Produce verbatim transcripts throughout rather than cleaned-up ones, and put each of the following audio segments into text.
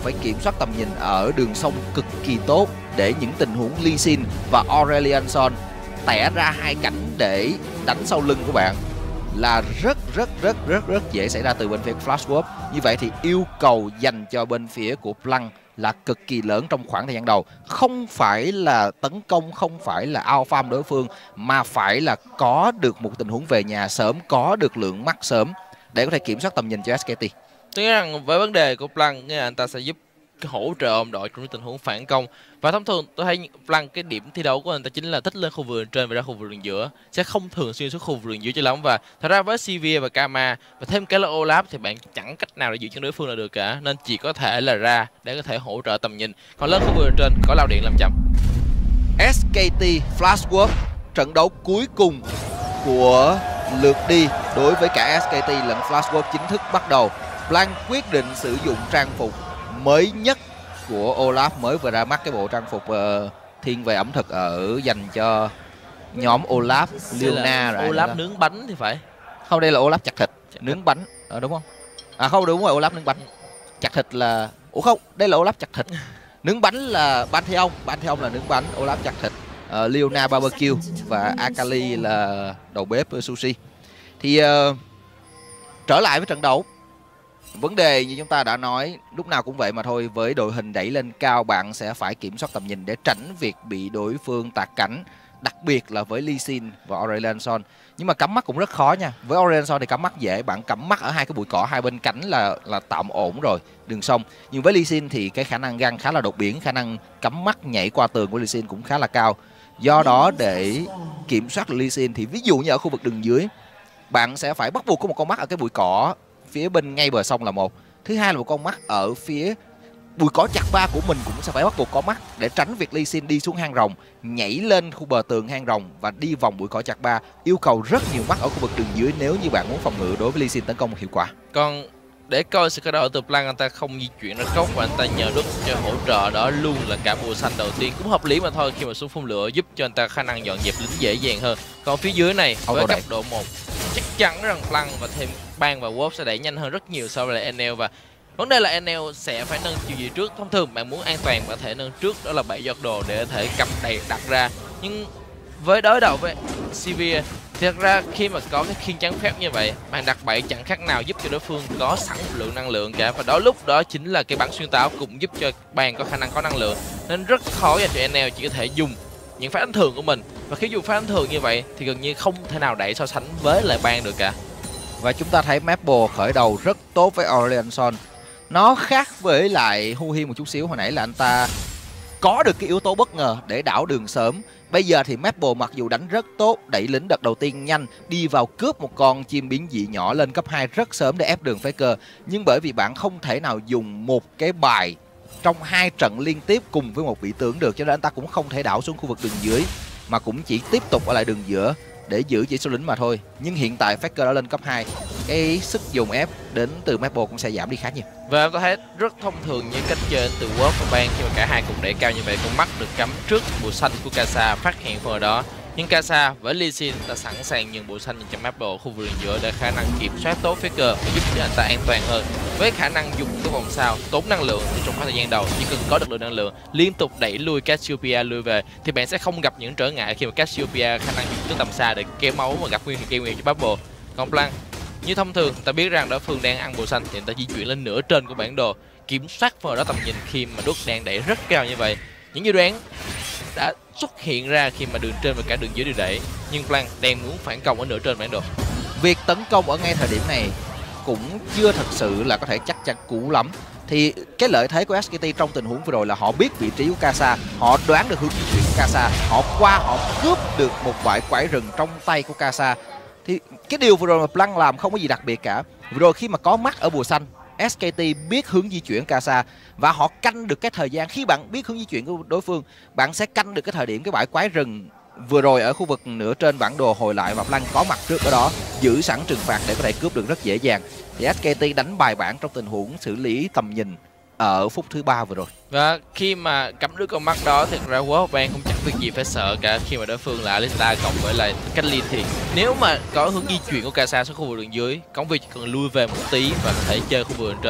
phải kiểm soát tầm nhìn ở đường sông cực kỳ tốt để những tình huống Lee Sin và Aurelion Sol tẻ ra hai cánh để đánh sau lưng của bạn là rất rất rất rất rất dễ xảy ra từ bên phía Flash Wolf. Như vậy thì yêu cầu dành cho bên phía của Blanc là cực kỳ lớn trong khoảng thời gian đầu. Không phải là tấn công, không phải là outfarm đối phương, mà phải là có được một tình huống về nhà sớm, có được lượng mắt sớm để có thể kiểm soát tầm nhìn cho ét ca tê. Tôi nghĩ rằng với vấn đề của Blanc, nghĩa là anh ta sẽ giúp hỗ trợ ông đội trong những tình huống phản công. Và thông thường tôi thấy Blanc cái điểm thi đấu của anh ta chính là thích lên khu vườn trên và ra khu vườn đường giữa, sẽ không thường xuyên xuống khu vườn giữa cho lắm. Và thật ra với Sivir và Kama và thêm cái là Olaf thì bạn chẳng cách nào để giữ chân đối phương là được cả, nên chỉ có thể là ra để có thể hỗ trợ tầm nhìn. Còn lên khu vườn trên có lao điện làm chậm. ét ca tê Flash Wolf, trận đấu cuối cùng của lượt đi đối với cả ét ca tê lẫn Flash Wolf chính thức bắt đầu. Blanc quyết định sử dụng trang phục mới nhất của Olaf, mới vừa ra mắt cái bộ trang phục uh, thiên về ẩm thực ở dành cho nhóm Olaf, Leona rồi. Olaf nướng bánh thì phải. Không, đây là Olaf chặt thịt, chặt nướng thịt. Bánh, à, đúng không? À không, đúng rồi, Olaf nướng bánh. Chặt thịt là... Ủa không, đây là Olaf chặt thịt. Nướng bánh là Pantheon, Pantheon là nướng bánh, Olaf chặt thịt. Uh, Leona barbecue và Akali là đầu bếp sushi. Thì uh, trở lại với trận đấu. Vấn đề như chúng ta đã nói lúc nào cũng vậy mà thôi, với đội hình đẩy lên cao bạn sẽ phải kiểm soát tầm nhìn để tránh việc bị đối phương tạt cảnh, đặc biệt là với Lee Sin và Aurelion Sol. Nhưng mà cắm mắt cũng rất khó nha. Với Aurelion Sol thì cắm mắt dễ, bạn cắm mắt ở hai cái bụi cỏ hai bên cánh là là tạm ổn rồi, đường sông. Nhưng với Lee Sin thì cái khả năng găng khá là đột biến, khả năng cắm mắt nhảy qua tường của Lee Sin cũng khá là cao. Do đó để kiểm soát Lee Sin thì ví dụ như ở khu vực đường dưới, bạn sẽ phải bắt buộc có một con mắt ở cái bụi cỏ phía bên ngay bờ sông là một. Thứ hai là một con mắt ở phía bụi cỏ chặt ba của mình cũng sẽ phải bắt buộc có mắt để tránh việc Lee Sin đi xuống hang rồng, nhảy lên khu bờ tường hang rồng và đi vòng bụi cỏ chặt ba. Yêu cầu rất nhiều mắt ở khu vực đường dưới nếu như bạn muốn phòng ngự đối với Lee Sin tấn công hiệu quả. Còn để coi sự thay đổi từ Blanc, anh ta không di chuyển ra góc và anh ta nhờ đất cho hỗ trợ, đó luôn là cả bùa xanh đầu tiên, cũng hợp lý mà thôi. Khi mà xuống phun lửa giúp cho anh ta khả năng dọn dẹp lính dễ dàng hơn. Còn phía dưới này với cấp độ một chắc chắn rằng Blanc và thêm Bang và Wolf sẽ đẩy nhanh hơn rất nhiều so với lại en lờ. Và vấn đề là en lờ sẽ phải nâng chiều gì trước. Thông thường bạn muốn an toàn bạn có thể nâng trước, đó là bảy giọt đồ để có thể cầm đầy đặt ra. Nhưng với đối đầu với Sivir thì thật ra khi mà có cái khiên trắng phép như vậy, bạn đặt bẫy chẳng khác nào giúp cho đối phương có sẵn lượng năng lượng cả. Và đó lúc đó chính là cái bắn xuyên táo cũng giúp cho Bang có khả năng có năng lượng, nên rất khó dành cho en lờ, chỉ có thể dùng những phá đánh thường của mình. Và khi dùng phá đánh thường như vậy thì gần như không thể nào đẩy so sánh với lại Bang được cả. Và chúng ta thấy Maple khởi đầu rất tốt với Aurelion Sol. Nó khác với lại Hu Hi một chút xíu. Hồi nãy là anh ta có được cái yếu tố bất ngờ để đảo đường sớm. Bây giờ thì Maple mặc dù đánh rất tốt, đẩy lính đợt đầu tiên nhanh, đi vào cướp một con chim biến dị nhỏ lên cấp hai rất sớm để ép đường Faker. Nhưng bởi vì bạn không thể nào dùng một cái bài trong hai trận liên tiếp cùng với một vị tướng được, cho nên anh ta cũng không thể đảo xuống khu vực đường dưới, mà cũng chỉ tiếp tục ở lại đường giữa để giữ chỉ số lính mà thôi. Nhưng hiện tại Faker đã lên cấp hai, cái sức dùng ép đến từ Maple cũng sẽ giảm đi khá nhiều. Và tôi thấy rất thông thường những cách chơi từ Wolf và Bang khi mà cả hai cùng đẩy cao như vậy, con mắt được cắm trước bùa xanh của Kasa phát hiện phần ở đó. Nhưng Kasa với Lee Sin đã sẵn sàng nhường bùa xanh cho Maple khu vực giữa để khả năng kiểm soát tốt Faker và giúp cho anh ta an toàn hơn. Với khả năng dùng cái vòng sao tốn năng lượng thì trong khoảng thời gian đầu chỉ cần có được lượng năng lượng liên tục đẩy lui Cassiopeia lui về thì bạn sẽ không gặp những trở ngại khi mà Cassiopeia khả năng dùng từ tầm xa để kéo máu và gặp nguyên thì gây nguy cho Maple. Còn Blanc như thông thường ta biết rằng đối phương đang ăn bùa xanh thì người ta di chuyển lên nửa trên của bản đồ, kiểm soát phần đó tầm nhìn khi mà đốt đang đẩy rất cao như vậy. Những dự đoán đã xuất hiện ra khi mà đường trên và cả đường dưới đều đẩy, nhưng Blanc đang muốn phản công ở nửa trên bản đồ. Việc tấn công ở ngay thời điểm này cũng chưa thật sự là có thể chắc chắn cũ lắm. Thì cái lợi thế của ét ca tê trong tình huống vừa rồi là họ biết vị trí của Kasa, họ đoán được hướng di chuyển của Kasa, họ qua họ cướp được một vài quái rừng trong tay của Kasa. Thì cái điều vừa rồi mà Blanc làm không có gì đặc biệt cả. Vừa rồi khi mà có mắt ở bùa xanh, ét ca tê biết hướng di chuyển Kasa và họ canh được cái thời gian. Khi bạn biết hướng di chuyển của đối phương, bạn sẽ canh được cái thời điểm cái bãi quái rừng vừa rồi ở khu vực nửa trên bản đồ hồi lại, và Blanc có mặt trước ở đó, giữ sẵn trừng phạt để có thể cướp được rất dễ dàng. Thì ét ca tê đánh bài bản trong tình huống xử lý tầm nhìn ở phút thứ ba vừa rồi. Và khi mà cắm đứa con mắt đó thì ra Wolf Bang không chắc việc gì phải sợ cả, khi mà đối phương là Alistar cộng với lại Caitlyn thì nếu mà có hướng di chuyển của Kasa xuống khu vực đường dưới, công việc chỉ cần lui về một tí và có thể chơi khu vực trên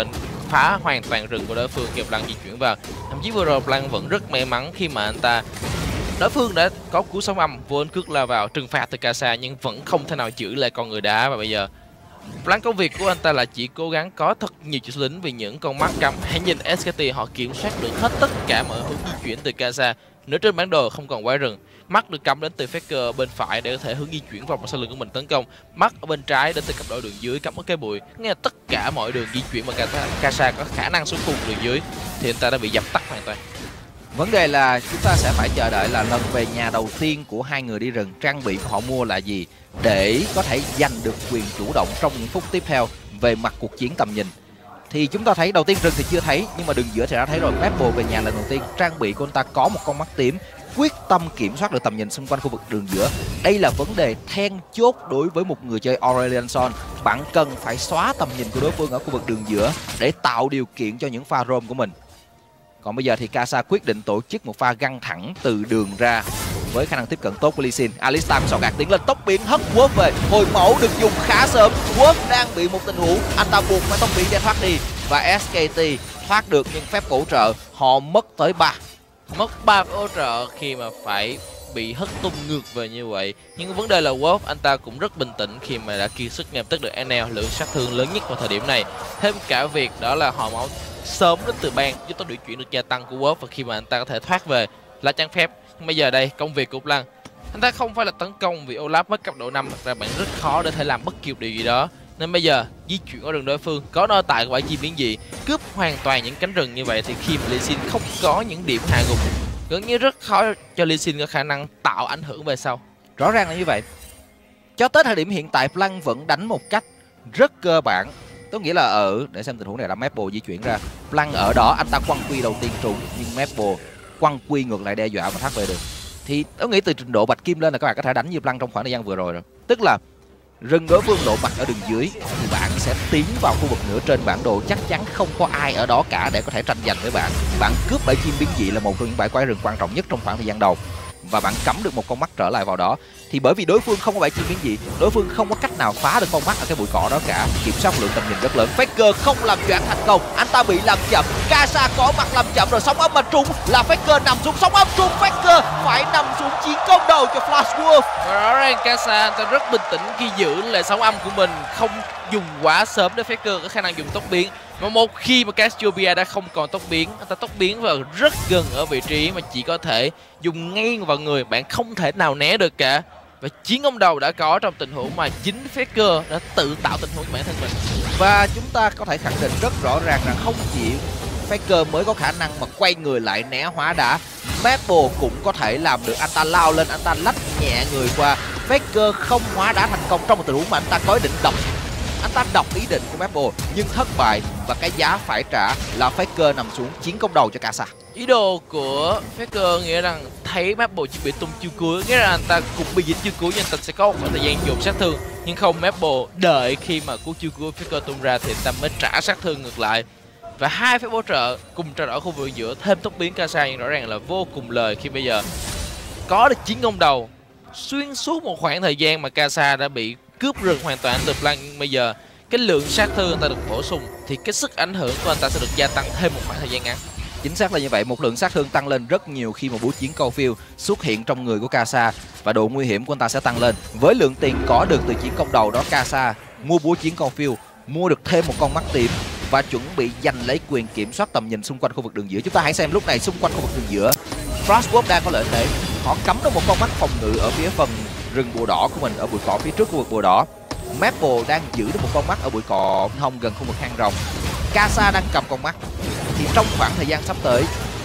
phá hoàn toàn rừng của đối phương khi Blanc di chuyển vào. Thậm chí vừa rồi Blanc vẫn rất may mắn khi mà anh ta đối phương đã có cú sóng âm vô cước la vào trừng phạt từ Casa nhưng vẫn không thể nào giữ lại con người đá. Và bây giờ Blanc công việc của anh ta là chỉ cố gắng có thật nhiều chiếc lính vì những con mắt cắm. Hãy nhìn ét ca tê, họ kiểm soát được hết tất cả mọi hướng di chuyển từ Casa. Nữa trên bản đồ không còn quái rừng, mắt được cắm đến từ Faker bên phải để có thể hướng di chuyển vào sau lưng của mình tấn công, mắt ở bên trái đến từ cặp đội đường dưới cắm ở cái bụi. Nghe là tất cả mọi đường di chuyển mà Casa có khả năng xuống cùng đường dưới thì anh ta đã bị dập tắt hoàn toàn. Vấn đề là chúng ta sẽ phải chờ đợi là lần về nhà đầu tiên của hai người đi rừng, trang bị của họ mua là gì để có thể giành được quyền chủ động trong những phút tiếp theo về mặt cuộc chiến tầm nhìn. Thì chúng ta thấy đầu tiên rừng thì chưa thấy, nhưng mà đường giữa thì đã thấy rồi. Maple về nhà lần đầu tiên, trang bị của anh ta có một con mắt tím, quyết tâm kiểm soát được tầm nhìn xung quanh khu vực đường giữa. Đây là vấn đề then chốt đối với một người chơi Aurelion Sol. Bạn cần phải xóa tầm nhìn của đối phương ở khu vực đường giữa để tạo điều kiện cho những pha roam của mình. Còn bây giờ thì Casa quyết định tổ chức một pha găng thẳng từ đường ra với khả năng tiếp cận tốt của Lee Sin. Alistar sò gạt tiến lên tốc biến hất Wolf về, hồi mẫu được dùng khá sớm. Wolf đang bị một tình huống, anh ta buộc phải tốc biến để thoát đi và ét ca tê thoát được nhưng phép hỗ trợ họ mất tới ba. Mất ba hỗ trợ khi mà phải bị hất tung ngược về như vậy. Nhưng vấn đề là Wolf anh ta cũng rất bình tĩnh khi mà đã kiệt sức ngay tức được en lờ, lượng sát thương lớn nhất vào thời điểm này. Thêm cả việc đó là họ máu sớm đến từ ban giúp tốc độ chuyển được gia tăng của Wolf và khi mà anh ta có thể thoát về là trang phép. Nhưng bây giờ đây công việc của Blanc, anh ta không phải là tấn công vì Olaf mất cấp độ năm, thật ra bạn rất khó để thể làm bất kỳ điều gì đó. Nên bây giờ di chuyển ở rừng đối phương có nơi tại của bãi chim biến dị, cướp hoàn toàn những cánh rừng như vậy thì khi mà Lee Sin không có những điểm hạ gục, gần như rất khó cho Lee Sin có khả năng tạo ảnh hưởng về sau. Rõ ràng là như vậy. Cho tới thời điểm hiện tại Blanc vẫn đánh một cách rất cơ bản. Tôi nghĩ là ở để xem tình huống này là Maple di chuyển ra, Blanc ở đó anh ta quăng quy đầu tiên trúng nhưng Maple quăng quy ngược lại đe dọa và thoát về được. Thì tôi nghĩ từ trình độ bạch kim lên là các bạn có thể đánh như Blanc trong khoảng thời gian vừa rồi rồi. Tức là rừng đối phương lộ mặt ở đường dưới thì bạn sẽ tiến vào khu vực nửa trên bản đồ, chắc chắn không có ai ở đó cả để có thể tranh giành với bạn. Bạn cướp bãi chim biến dị là một trong những bãi quái rừng quan trọng nhất trong khoảng thời gian đầu và bạn cắm được một con mắt trở lại vào đó. Thì bởi vì đối phương không có bãi chim biến dị, đối phương không có cách nào phá được con mắt ở cái bụi cỏ đó cả, kiểm soát lượng tầm nhìn rất lớn. Faker không làm choáng thành công, anh ta bị làm chậm. Casa có mặt làm chậm rồi, sóng âm mà trúng là Faker nằm xuống, sóng âm trúng Faker phải nằm xuống chiến công đầu cho Flash Wolf. Và rõ ràng Casa anh ta rất bình tĩnh khi giữ lại sóng âm của mình, không dùng quá sớm để Faker có khả năng dùng tốc biến. Mà một khi mà Cassiopeia đã không còn tốc biến, anh ta tốc biến vào rất gần ở vị trí mà chỉ có thể dùng ngay vào người, bạn không thể nào né được cả. Và chiến công đầu đã có trong tình huống mà chính Faker đã tự tạo tình huống cho bản thân mình. Và chúng ta có thể khẳng định rất rõ ràng rằng không chỉ Faker mới có khả năng mà quay người lại né hóa đá, Maple cũng có thể làm được. Anh ta lao lên, anh ta lách nhẹ người qua. Faker không hóa đá thành công trong một tình huống mà anh ta có ý định đọc. Anh ta đọc ý định của Maple nhưng thất bại và cái giá phải trả là Faker nằm xuống chiến công đầu cho Casa. Ý đồ của Faker nghĩa rằng thấy Maple chỉ bị tung chiêu cuối, nghĩa là anh ta cũng bị dính chiêu cuối nhưng anh ta sẽ có một khoảng thời gian dồn sát thương. Nhưng không, Maple đợi khi mà cú chiêu cuối Faker tung ra thì anh ta mới trả sát thương ngược lại. Và hai phép hỗ trợ cùng trao đổi khu vực giữa thêm tốc biến Casa nhưng rõ ràng là vô cùng lời khi bây giờ có được chiến công đầu xuyên suốt một khoảng thời gian mà Casa đã bị cướp rừng hoàn toàn từ Blanc. Nhưng bây giờ cái lượng sát thương anh ta được bổ sung thì cái sức ảnh hưởng của anh ta sẽ được gia tăng thêm một khoảng thời gian ngắn. Chính xác là như vậy, một lượng sát thương tăng lên rất nhiều khi mà búa chiến câu phiêu xuất hiện trong người của Casa và độ nguy hiểm của anh ta sẽ tăng lên. Với lượng tiền có được từ chiến công đầu đó, Casa mua búa chiến câu phiêu, mua được thêm một con mắt tím và chuẩn bị giành lấy quyền kiểm soát tầm nhìn xung quanh khu vực đường giữa. Chúng ta hãy xem lúc này xung quanh khu vực đường giữa, Frostwolf đang có lợi thế, họ cắm được một con mắt phòng ngự ở phía phần rừng bùa đỏ của mình, ở bụi cỏ phía trước khu vực bùa đỏ. Maple đang giữ được một con mắt ở bụi cỏ hông gần khu vực hang rồng. Casa đang cầm con mắt. Thì trong khoảng thời gian sắp tới,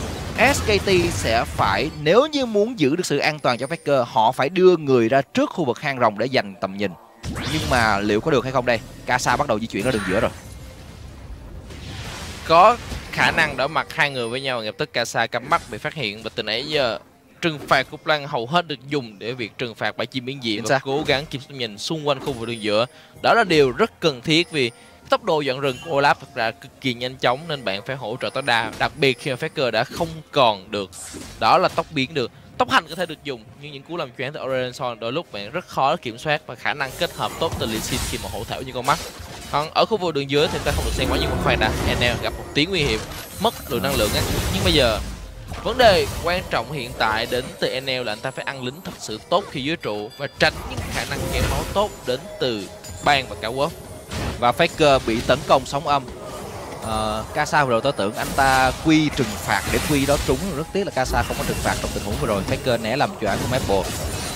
ét ca tê sẽ phải, nếu như muốn giữ được sự an toàn cho Faker, họ phải đưa người ra trước khu vực hang rồng để giành tầm nhìn. Nhưng mà liệu có được hay không đây? Casa bắt đầu di chuyển ra đường giữa rồi. Có khả năng đỡ mặt hai người với nhau, gặp tất Casa cắm mắt bị phát hiện và từ nãy giờ trừng phạt của Blanc hầu hết được dùng để việc trừng phạt bãi chim biến dị và cố gắng kiểm soát nhìn xung quanh khu vực đường giữa. Đó là điều rất cần thiết vì tốc độ dọn rừng của Olaf thật ra cực kỳ nhanh chóng nên bạn phải hỗ trợ tối đa, đặc biệt khi mà Faker đã không còn được đó là tốc biến được. Tốc hành có thể được dùng nhưng những cú làm choáng từ Aurelion Sol đôi lúc bạn rất khó kiểm soát và khả năng kết hợp tốt từ Lee Sin khi mà hỗ thảo như con mắt. Còn ở khu vực đường dưới thì ta không được xem quá, nhưng mà khoan đã, en lờ gặp một tí nguy hiểm, mất lượng năng lượng á. Nhưng bây giờ vấn đề quan trọng hiện tại đến từ en lờ là anh ta phải ăn lính thật sự tốt khi dưới trụ và tránh những khả năng kém máu tốt đến từ Bang và cả Wolf. Và Faker bị tấn công sóng âm. Uh, Kasa vừa rồi tôi tưởng anh ta quy trừng phạt để quy đó trúng, rất tiếc là Kasa không có trừng phạt trong tình huống vừa rồi. Faker né làm choáng của Maple.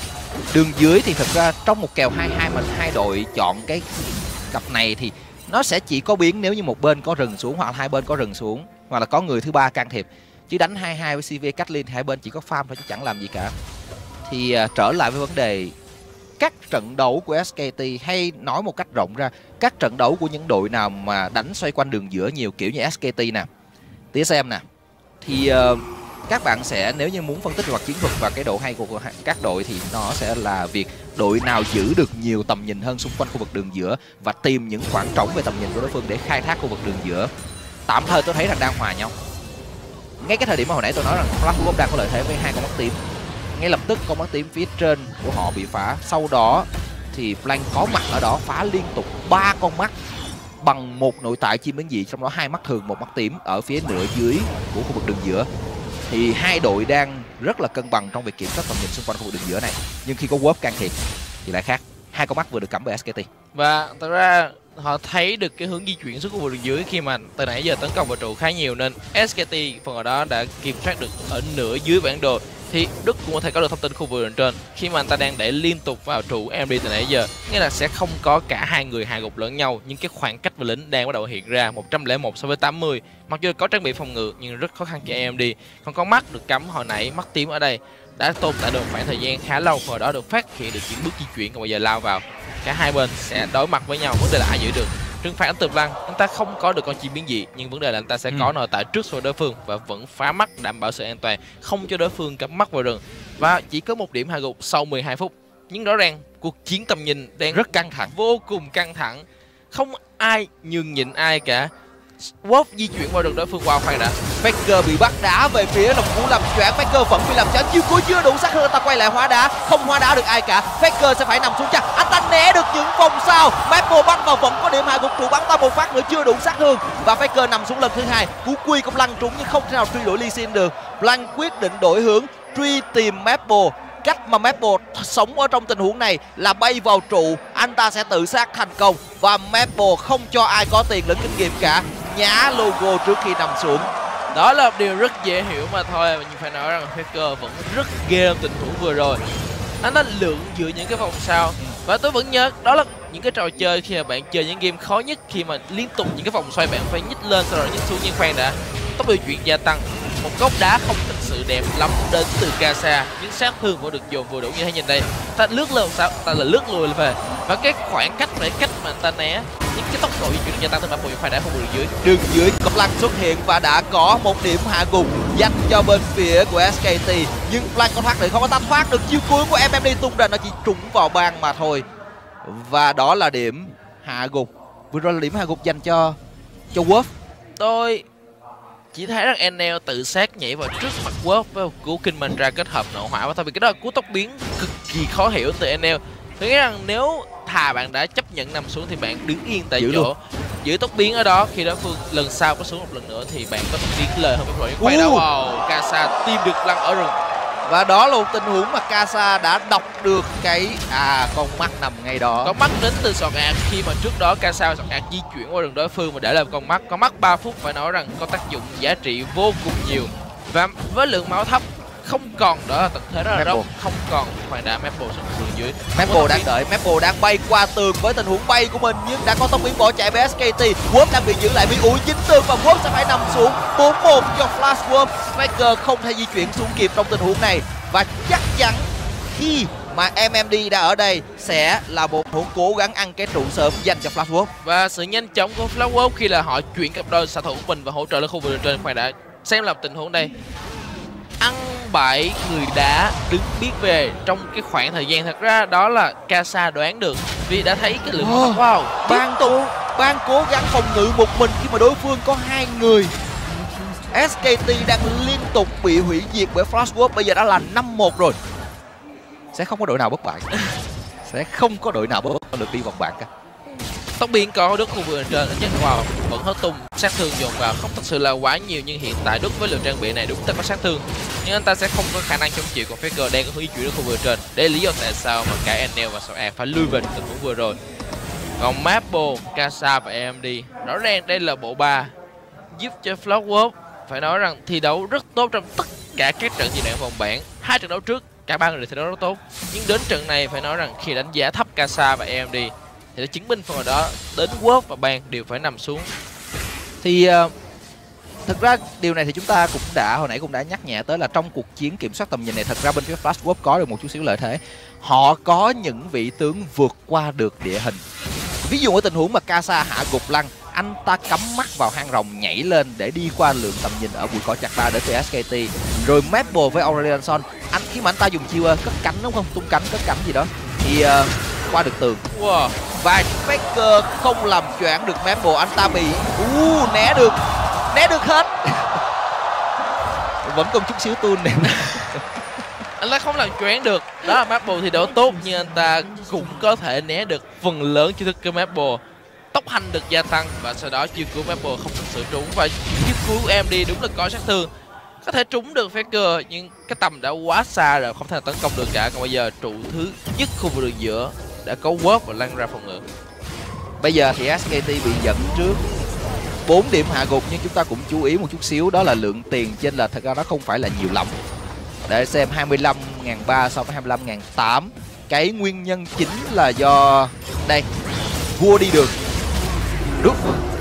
Đường dưới thì thật ra trong một kèo hai hai mà hai đội chọn cái cặp này thì nó sẽ chỉ có biến nếu như một bên có rừng xuống hoặc là hai bên có rừng xuống hoặc là có người thứ ba can thiệp, chứ đánh hai hai với xê vê Kathleen thì hai bên chỉ có farm thôi chứ chẳng làm gì cả. Thì uh, trở lại với vấn đề các trận đấu của ét ca tê, hay nói một cách rộng ra các trận đấu của những đội nào mà đánh xoay quanh đường giữa nhiều kiểu như ét ca tê nè, tê ét em nè, thì uh, các bạn sẽ, nếu như muốn phân tích về mặt chiến thuật và cái độ hay của các đội thì nó sẽ là việc đội nào giữ được nhiều tầm nhìn hơn xung quanh khu vực đường giữa và tìm những khoảng trống về tầm nhìn của đối phương để khai thác khu vực đường giữa. Tạm thời tôi thấy rằng đang hòa nhau. Ngay cái thời điểm mà hồi nãy tôi nói rằng Flash Wolf đang có lợi thế với hai con mắt tím, ngay lập tức con mắt tím phía trên của họ bị phá, sau đó thì Blank có mặt ở đó phá liên tục ba con mắt bằng một nội tại chim biến dị, trong đó hai mắt thường một mắt tím ở phía nửa dưới của khu vực đường giữa. Thì hai đội đang rất là cân bằng trong việc kiểm soát tầm nhìn xung quanh khu vực đường giữa này, nhưng khi có Wolf can thiệp thì lại khác. Hai con mắt vừa được cắm bởi ét ca tê và thật ra họ thấy được cái hướng di chuyển xuống khu vực đường dưới khi mà từ nãy giờ tấn công vào trụ khá nhiều, nên ét ca tê phần ở đó đã kiểm soát được ở nửa dưới bản đồ. Thì Đức cũng có thể có được thông tin khu vực đường trên khi mà anh ta đang đẩy liên tục vào trụ em đê từ nãy giờ, nghĩa là sẽ không có cả hai người hạ gục lẫn nhau, nhưng cái khoảng cách về lính đang bắt đầu hiện ra một trăm lẻ một so với tám mươi. Mặc dù có trang bị phòng ngự nhưng rất khó khăn cho em đê. Còn con mắt được cắm hồi nãy, mắt tím ở đây đã tồn tại được khoảng thời gian khá lâu, hồi đó được phát hiện được những bước di chuyển, còn bây giờ lao vào cả hai bên sẽ đối mặt với nhau. Vấn đề là ai giữ được. Trừng phạt từ Blank, anh ta không có được con chim biến dị, nhưng vấn đề là anh ta sẽ ừ. có nội tại trước so đối phương và vẫn phá mắt đảm bảo sự an toàn, không cho đối phương cắm mắt vào rừng. Và chỉ có một điểm hạ gục sau mười hai phút. Nhưng rõ ràng cuộc chiến tầm nhìn đang rất căng thẳng, vô cùng căng thẳng, không ai nhường nhịn ai cả. Wolf di chuyển vào đường đối phương. Wow, khoan đã, Faker bị bắt đá về phía lòng cú làm choáng. Faker vẫn bị làm choáng, chiêu cuối chưa đủ sắc hơn, anh ta quay lại hóa đá, không hóa đá được ai cả. Faker sẽ phải nằm xuống chặt, anh ta né được những vòng sau. Maple bắn vào vẫn có điểm hạ gục trụ, bắn ta một phát nữa chưa đủ sát thương và Faker nằm xuống lần thứ hai. Cú quy cũng lăn trúng nhưng không thể nào truy đuổi Lee Sin được. Blank quyết định đổi hướng, truy tìm Maple. Cách mà Maple sống ở trong tình huống này là bay vào trụ, anh ta sẽ tự sát thành công và Maple không cho ai có tiền lẫn kinh nghiệm cả, nhả logo trước khi nằm xuống. Đó là một điều rất dễ hiểu mà thôi, nhưng phải nói rằng Faker vẫn rất ghê trong tình huống vừa rồi. Anh đã lượn giữa những cái vòng sau và tôi vẫn nhớ đó là những cái trò chơi khi mà bạn chơi những game khó nhất, khi mà liên tục những cái vòng xoay bạn phải nhích lên sau đó nhích xuống. Nhưng khoan đã, tốc độ chuyển gia tăng, một góc đá không thực sự đẹp lắm đến từ Kasa, nhưng sát thương vẫn được dồn vừa đủ. Như thấy nhìn đây, ta lướt lên sao, ta là lướt lùi về và cái khoảng cách để cách mà anh ta né, những cái tốc độ di chuyển gia tăng từ bản bộ phải đã không đường dưới. Đường dưới có Blank xuất hiện và đã có một điểm hạ gục dành cho bên phía của ét ca tê, nhưng Blank có thoát được không? Có ta thoát được, chiêu cuối của em em đê tung ra nó chỉ trúng vào Bang mà thôi. Và đó là điểm hạ gục, vừa rồi là điểm hạ gục dành cho cho Wolf. Tôi chỉ thấy rằng en lờ tự sát nhảy vào trước mặt Wolf với một cú King Mantra kết hợp nổ hỏa, và thôi vì cái đó là cú tốc biến cực kỳ khó hiểu từ en lờ. Tôi nghĩ rằng nếu thà bạn đã chấp nhận nằm xuống thì bạn đứng yên tại giữ chỗ luôn. Giữ tốc biến ở đó, khi đối phương lần sau có xuống một lần nữa thì bạn có tốc biến lời hơn rồi. Quay đâu vào Kasa tìm được Lăng ở rừng. Và đó là một tình huống mà Kasa đã đọc được cái à con mắt nằm ngay đó. Con mắt đến từ sọt ạt, khi mà trước đó Kasa và sọt ạt di chuyển qua rừng đối phương và để làm con mắt. Con mắt ba phút phải nói rằng có tác dụng giá trị vô cùng nhiều. Và với lượng máu thấp không còn, đó là tận thế rất là rộng, không còn hoàng đá Maple xuống đường dưới. Maple đang đợi, Maple đang bay qua tường với tình huống bay của mình nhưng đã có tốc biến bỏ chạy với ét ca tê. Wolf đang bị giữ lại, bị ủi dính tường và Wolf sẽ phải nằm xuống. Bốn một cho Flash Wolf. Faker không thể di chuyển xuống kịp trong tình huống này và chắc chắn khi mà em em đê đã ở đây sẽ là một thủ cố gắng ăn cái trụ sớm dành cho Flash Wolf. Và sự nhanh chóng của Flash Wolf khi là họ chuyển cặp đôi xạ thủ của mình và hỗ trợ lên khu vực đường trên. Khoan đã, xem là tình huống đây, ăn bảy người đá đứng biết về trong cái khoảng thời gian, thật ra đó là Kasa đoán được vì đã thấy cái lượng oh, wow Bang cố Bang cố gắng phòng ngự một mình khi mà đối phương có hai người. ét ca tê đang liên tục bị hủy diệt bởi Flash Wolf, bây giờ đã là năm một rồi. Sẽ không có đội nào bất bại. Sẽ không có đội nào bất được đi vòng bảng cả. Tóc biến có Đức khu vực trên nhất vào vẫn hết tung sát thương dồn vào không thật sự là quá nhiều, nhưng hiện tại Đức với lượng trang bị này đúng ta có sát thương nhưng anh ta sẽ không có khả năng chống chịu, còn Faker đang có hướng di chuyển đến khu vực trên. Đây là lý do tại sao mà cả en lờ và Sao phải lui về tình huống vừa rồi. Còn Maple, Casa và em đê rõ ràng đây là bộ ba giúp cho Flockworth phải nói rằng thi đấu rất tốt trong tất cả các trận giai đoạn vòng bảng. Hai trận đấu trước cả ba người thi đấu rất tốt, nhưng đến trận này phải nói rằng khi đánh giá thấp Casa và em đê thì đã chứng minh phần đó đến World và Bang đều phải nằm xuống. Thì uh, thực ra điều này thì chúng ta cũng đã hồi nãy cũng đã nhắc nhẹ tới là trong cuộc chiến kiểm soát tầm nhìn này, thật ra bên phía Flockworth có được một chút xíu lợi thế. Họ có những vị tướng vượt qua được địa hình. Ví dụ ở tình huống mà Casa hạ gục Lăng, anh ta cắm mắt vào hang rồng nhảy lên để đi qua lượng tầm nhìn ở bụi cỏ chặt ba đến từ ét ca tê. Rồi Maple với Aurelion, anh khi mà anh ta dùng chiêu cất cánh đúng không, tung cánh cất cánh gì đó thì uh, qua được tường. Wow. Và Faker không làm choạng được Maple, anh ta bị uh, né được, né được hết. Vẫn còn chút xíu tuôn này. Anh ta không làm choáng được, đó là Maple thì đấu tốt, nhưng anh ta cũng có thể né được phần lớn chiêu thức của Maple. Tốc hành được gia tăng và sau đó chiêu cứu Maple không thực sự trúng, và chiêu cứu em đê đúng là có sát thương, có thể trúng được Faker nhưng cái tầm đã quá xa rồi, không thể nào tấn công được cả. Còn bây giờ trụ thứ nhất khu vực đường giữa đã có Warp và lăn ra phòng ngự. Bây giờ thì ét ca tê bị dẫn trước bốn điểm hạ gục, nhưng chúng ta cũng chú ý một chút xíu, đó là lượng tiền trên là thật ra nó không phải là nhiều lắm. Để xem hai mươi lăm nghìn ba trăm so với hai mươi lăm nghìn tám trăm. Cái nguyên nhân chính là do đây, vua đi đường Đức,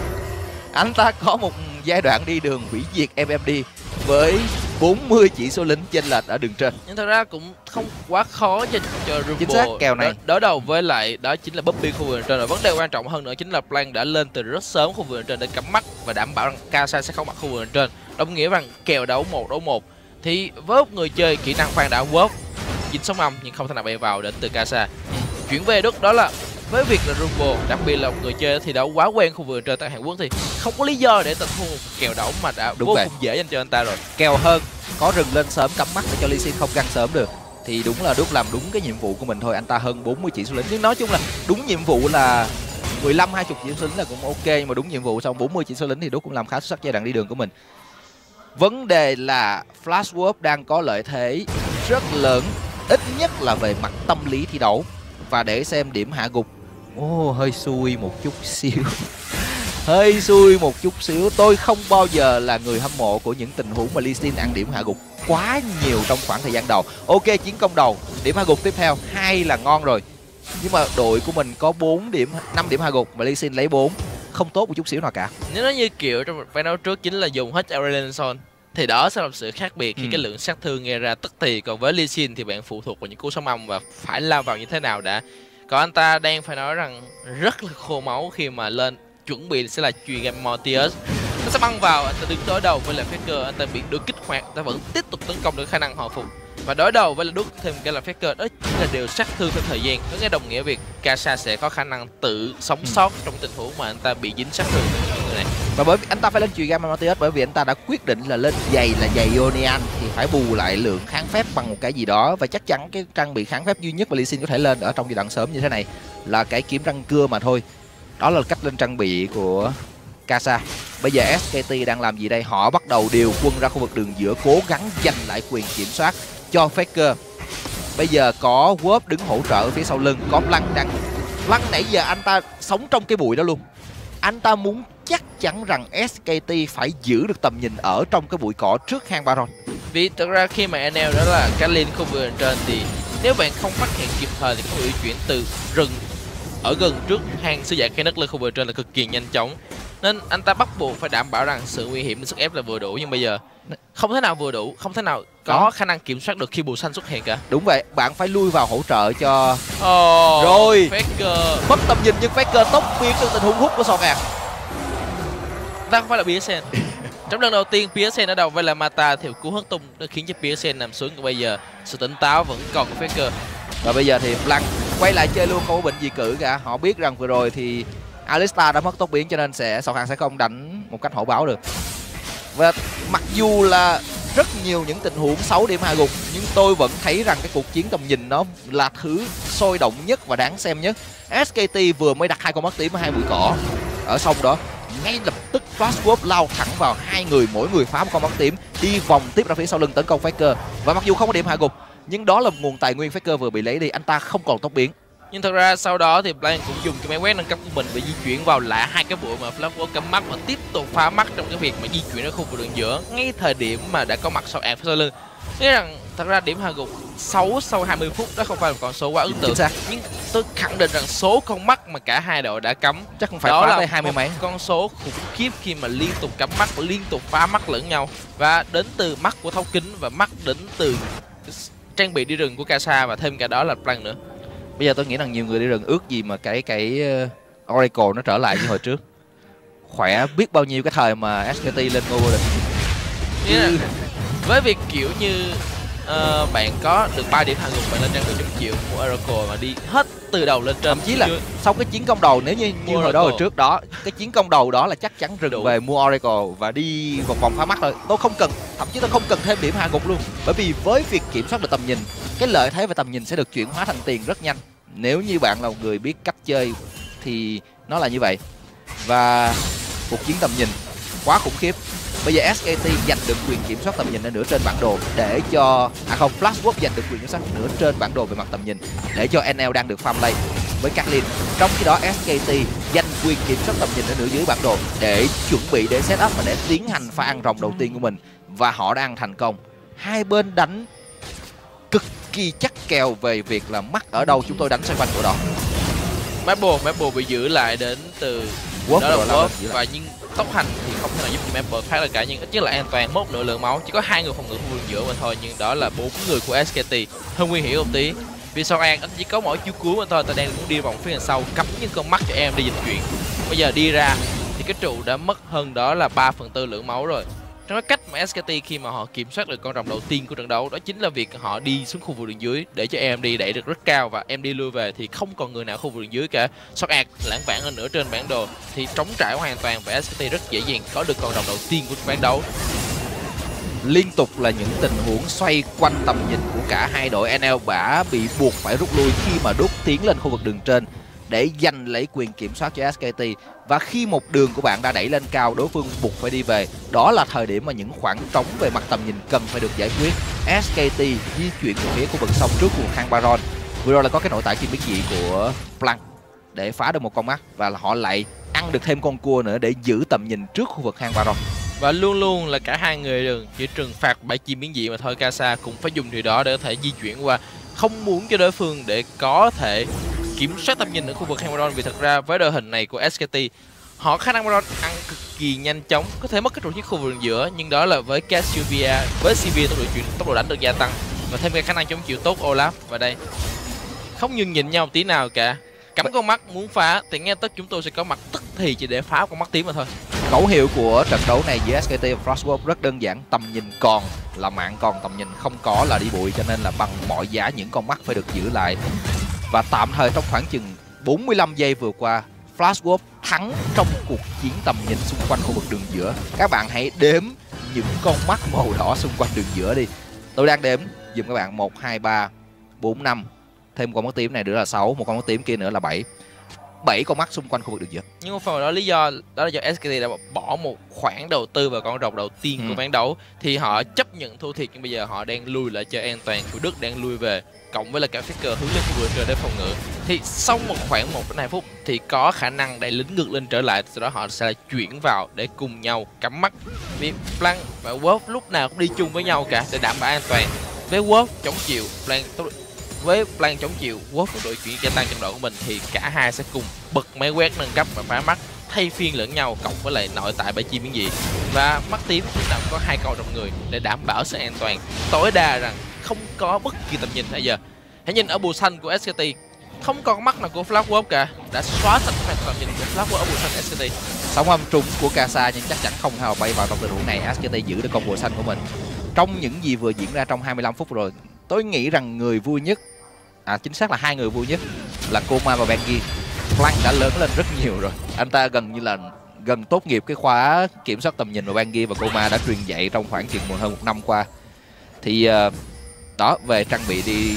anh ta có một giai đoạn đi đường hủy diệt em em đê với bốn mươi chỉ số lính chênh lệch ở đường trên. Nhưng thật ra cũng không quá khó cho cho Rumble. Chính xác, kèo này đối đầu với lại đó chính là Bobby khu vực trên. Rồi vấn đề quan trọng hơn nữa chính là Plan đã lên từ rất sớm khu vực trên để cắm mắt và đảm bảo rằng Casa sẽ không mặc khu vực trên, đồng nghĩa rằng kèo đấu một đấu một thì với một người chơi kỹ năng Plan đã work dính sóng âm nhưng không thể nào bay vào đến từ Casa. Chuyển về Đức đó là với việc là Rumble, đặc biệt là một người chơi thì đã quá quen khu vực trên tại Hàn Quốc thì không có lý do để tận thu một kèo đấu mà đã đúng vô vậy. Cùng dễ dành cho anh ta rồi. Kèo hơn có rừng lên sớm cắm mắt để cho Lee Sin không găng sớm được, thì đúng là Đức làm đúng cái nhiệm vụ của mình thôi. Anh ta hơn bốn mươi chỉ số lính, nhưng nói chung là đúng nhiệm vụ là mười lăm hai mươi chỉ số lính là cũng ok, nhưng mà đúng nhiệm vụ xong bốn mươi chỉ số lính thì Đức cũng làm khá xuất sắc giai đoạn đi đường của mình. Vấn đề là Flockworth đang có lợi thế rất lớn, ít nhất là về mặt tâm lý thi đấu. Và để xem điểm hạ gục, ô oh, hơi xui một chút xíu. Hơi xui một chút xíu. Tôi không bao giờ là người hâm mộ của những tình huống mà Lee Sin ăn điểm hạ gục quá nhiều trong khoảng thời gian đầu. Ok, chiến công đầu, điểm hạ gục tiếp theo hai là ngon rồi. Nhưng mà đội của mình có bốn điểm, năm điểm hạ gục mà Lee Sin lấy bốn, không tốt một chút xíu nào cả. Nếu nó như kiểu trong ván đấu trước chính là dùng hết Aurelion thì đó sẽ là sự khác biệt khi ừ. cái lượng sát thương nghe ra tức thì. Còn với Lee Sin thì bạn phụ thuộc vào những cú sóng âm và phải lao vào như thế nào đã. Còn anh ta đang phải nói rằng rất là khô máu khi mà lên chuẩn bị sẽ là chuyền game Mortius. Nó sẽ băng vào, anh ta đứng đối đầu với lại Faker, anh ta bị được kích hoạt, anh ta vẫn tiếp tục tấn công được khả năng hồi phục. Và đối đầu với là Đức thêm cái là Faker, đó chính là điều sát thương theo thời gian. Có nghĩa đồng nghĩa việc Casa sẽ có khả năng tự sống sót trong tình huống mà anh ta bị dính sát thương từ những người này. Và bởi vì anh ta phải lên chuyền game Mortius, bởi vì anh ta đã quyết định là lên giày là giày Ionian thì phải bù lại lượng kháng phép bằng một cái gì đó. Và chắc chắn cái trang bị kháng phép duy nhất mà Lee Sin có thể lên ở trong giai đoạn sớm như thế này là cái kiếm răng cưa mà thôi. Đó là cách lên trang bị của Casa. Bây giờ ét ca tê đang làm gì đây? Họ bắt đầu điều quân ra khu vực đường giữa, cố gắng giành lại quyền kiểm soát cho Faker. Bây giờ có Warp đứng hỗ trợ ở phía sau lưng, có Lăng đang... Lăng nãy giờ anh ta sống trong cái bụi đó luôn. Anh ta muốn chắc chắn rằng ét ca tê phải giữ được tầm nhìn ở trong cái bụi cỏ trước hang Baron. Vì thực ra khi mà en lờ đó là Kalin không vừa trên thì nếu bạn không phát hiện kịp thời thì có thể chuyển từ rừng ở gần trước hang sứ giả cây nấc lên khu vực trên là cực kỳ nhanh chóng, nên anh ta bắt buộc phải đảm bảo rằng sự nguy hiểm sức ép là vừa đủ. Nhưng bây giờ không thể nào vừa đủ, không thể nào có đó. khả năng kiểm soát được khi bùa xanh xuất hiện cả. Đúng vậy, bạn phải lui vào hỗ trợ cho oh, rồi Faker mất tầm nhìn, nhưng Faker tốc biến trong tình huống hút của Sòn Ạt. Ta không phải là pê ét en. Trong lần đầu tiên pê ét en ở đầu với là Mata thì cú hất tung đã khiến cho pê ét en nằm xuống. Còn bây giờ sự tỉnh táo vẫn còn của Faker. Và bây giờ thì Blanc quay lại chơi luôn, không có bệnh gì cử cả. Họ biết rằng vừa rồi thì Alistar đã mất tốc biến cho nên sẽ Sòn Ạt sẽ không đánh một cách hổ báo được. Và mặc dù là rất nhiều những tình huống sáu điểm hạ gục, nhưng tôi vẫn thấy rằng cái cuộc chiến tầm nhìn nó là thứ sôi động nhất và đáng xem nhất. ét ca tê vừa mới đặt hai con mắt tím ở hai bụi cỏ ở sông đó, ngay lập tức Flash Wolf lao thẳng vào hai người, mỗi người phá một con mắt tím, đi vòng tiếp ra phía sau lưng tấn công Faker. Và mặc dù không có điểm hạ gục, nhưng đó là một nguồn tài nguyên Faker vừa bị lấy đi, anh ta không còn tốc biến. Nhưng thật ra sau đó thì Blank cũng dùng cái máy quét nâng cấp của mình để di chuyển vào lại hai cái bụi mà Flash Wolf cắm mắt và tiếp tục phá mắt trong cái việc mà di chuyển ở khu vực đường giữa ngay thời điểm mà đã có mặt sau ạt phía sau lưng. Nghĩa rằng thật ra điểm hạ gục sáu sau hai mươi phút đó không phải là con số quá ấn tượng, nhưng tôi khẳng định rằng số con mắt mà cả hai đội đã cắm chắc không phải đó phá là tới hai mươi mấy con số khủng khiếp khi mà liên tục cắm mắt và liên tục phá mắt lẫn nhau, và đến từ mắt của thấu kính và mắt đến từ trang bị đi rừng của Kasa, và thêm cả đó là Blank nữa. Bây giờ tôi nghĩ rằng nhiều người đi rừng ước gì mà cái cái Oracle nó trở lại như hồi trước, khỏe biết bao nhiêu cái thời mà ét ca tê lên ngôi vô địch. Ừ. Với việc kiểu như uh, bạn có được ba điểm hạ gục, bạn lên trang bị trăm triệu của Oracle mà đi hết từ đầu lên trên, thậm chí là sau cái chiến công đầu, nếu như như hồi đó hồi trước đó, cái chiến công đầu đó là chắc chắn rừng Đủ. về mua Oracle và đi một vòng phá mắt thôi. Tôi không cần, thậm chí tôi không cần thêm điểm hạ gục luôn, bởi vì với việc kiểm soát được tầm nhìn, cái lợi thế về tầm nhìn sẽ được chuyển hóa thành tiền rất nhanh. Nếu như bạn là một người biết cách chơi thì nó là như vậy. Và cuộc chiến tầm nhìn quá khủng khiếp. Bây giờ ét ca tê giành được quyền kiểm soát tầm nhìn ở nửa trên bản đồ để cho à không Flash Wolf giành được quyền kiểm soát nửa trên bản đồ về mặt tầm nhìn để cho en lờ đang được farm lane với Kathleen. Trong khi đó ét ca tê giành quyền kiểm soát tầm nhìn ở nửa dưới bản đồ để chuẩn bị để set up và để tiến hành pha ăn rồng đầu tiên của mình, và họ đã ăn thành công. Hai bên đánh cực kỳ chắc kèo về việc là mắc ở đâu chúng tôi đánh xoay quanh của đó. Maple Maple bị giữ lại đến từ Wolf đó là Wolf, và nhưng tốc hành thì không thể nào giúp cho Maple thoát ra cả, nhưng ít nhất là an toàn, mốt nửa lượng máu, chỉ có hai người phòng ngự khu vực giữa mà thôi, nhưng đó là bốn người của ét ca tê hơi nguy hiểm một tí. Vì sao An anh chỉ có mỗi chiêu cuối mà thôi, ta đang muốn đi vòng phía đằng sau cắm những con mắt cho em đi dịch chuyển. Bây giờ đi ra thì cái trụ đã mất hơn đó là ba phần tư lượng máu rồi. Trong cái cách mà ét ca tê khi mà họ kiểm soát được con rồng đầu tiên của trận đấu, đó chính là việc họ đi xuống khu vực đường dưới để cho em đi đẩy được rất cao, và em đi lui về thì không còn người nào khu vực đường dưới cả. Shot ạt lãng vãng hơn nữa trên bản đồ thì trống trải hoàn toàn, và ét ca tê rất dễ dàng có được con rồng đầu tiên của ván đấu. Liên tục là những tình huống xoay quanh tầm nhìn của cả hai đội. en lờ đã bị buộc phải rút lui khi mà đút tiến lên khu vực đường trên để giành lấy quyền kiểm soát cho ét ca tê. Và khi một đường của bạn đã đẩy lên cao, đối phương buộc phải đi về. Đó là thời điểm mà những khoảng trống về mặt tầm nhìn cần phải được giải quyết. ét ca tê di chuyển về phía khu vực sông trước khu vực hang Baron. Vừa rồi là có cái nội tại kim biến dị của Blank để phá được một con mắt, và họ lại ăn được thêm con cua nữa để giữ tầm nhìn trước khu vực hang Baron. Và luôn luôn là cả hai người đều chỉ trừng phạt bãi chim biến dị mà thôi. Kasa cũng phải dùng điều đó để có thể di chuyển qua, không muốn cho đối phương để có thể kiểm soát tầm nhìn ở khu vực hang Baron, vì thật ra với đội hình này của ét ca tê họ khả năng Baron ăn cực kỳ nhanh chóng, có thể mất cái trụ chiếc khu vực giữa, nhưng đó là với Cassiopeia, với xê vê tốc độ chuyển tốc độ đánh được gia tăng và thêm cái khả năng chống chịu tốt Olaf. Và đây không nhường nhịn nhau một tí nào cả, cắm con mắt muốn phá thì nghe tất chúng tôi sẽ có mặt tức thì chỉ để phá con mắt tím mà thôi. Khẩu hiệu của trận đấu này giữa ét ca tê và Flash Wolf rất đơn giản: tầm nhìn còn là mạng, còn tầm nhìn không có là đi bụi, cho nên là bằng mọi giá những con mắt phải được giữ lại. Và tạm thời trong khoảng chừng bốn mươi lăm giây vừa qua, Flash Wolf thắng trong cuộc chiến tầm nhìn xung quanh khu vực đường giữa. Các bạn hãy đếm những con mắt màu đỏ xung quanh đường giữa đi. Tôi đang đếm dùm các bạn: một, hai, ba, bốn, năm. Thêm con mắt tím này nữa là sáu, một con mắt tím kia nữa là bảy. bảy con mắt xung quanh khu vực đường giữa. Nhưng một phần đó lý do đó là do ét ca tê đã bỏ một khoản đầu tư vào con rồng đầu tiên ừ. của ván đấu, thì họ chấp nhận thua thiệt, nhưng bây giờ họ đang lui lại chơi an toàn. Của Đức đang lui về, cộng với là cả Faker hướng lên khu vực trời để phòng ngự, thì sau một khoảng một đến hai phút thì có khả năng đẩy lính ngược lên trở lại, sau đó họ sẽ chuyển vào để cùng nhau cắm mắt. Vì Blank và Wolf lúc nào cũng đi chung với nhau cả để đảm bảo an toàn. Với Wolf chống chịu, Blank với Blank chống chịu, Wolf đội chuyển gia tăng trong đội của mình, thì cả hai sẽ cùng bật máy quét nâng cấp và phá mắt, thay phiên lẫn nhau, cộng với lại nội tại bãi chim biến dị. Và mắt tím lúc nào có hai con trong người để đảm bảo sự an toàn tối đa, rằng không có bất kỳ tầm nhìn. Bây giờ hãy nhìn ở bùa xanh của ét ca tê, không còn mắt nào của Flash Wolf cả, đã xóa sạch hoàn toàn nhìn của Flash Wolf ở bùa xanh ét ca tê. Sóng âm trúng của Kasa nhưng chắc chắn không thể nào bay vào trong tình huống này. ét ca tê giữ được con bùa xanh của mình. Trong những gì vừa diễn ra trong hai mươi lăm phút rồi, tôi nghĩ rằng người vui nhất, à chính xác là hai người vui nhất là Koma và Bengi. Blank đã lớn lên rất nhiều rồi, anh ta gần như là gần tốt nghiệp cái khóa kiểm soát tầm nhìn của Bengi, và Koma đã truyền dạy trong khoảng chừng hơn một năm qua. Thì uh, đó, về trang bị đi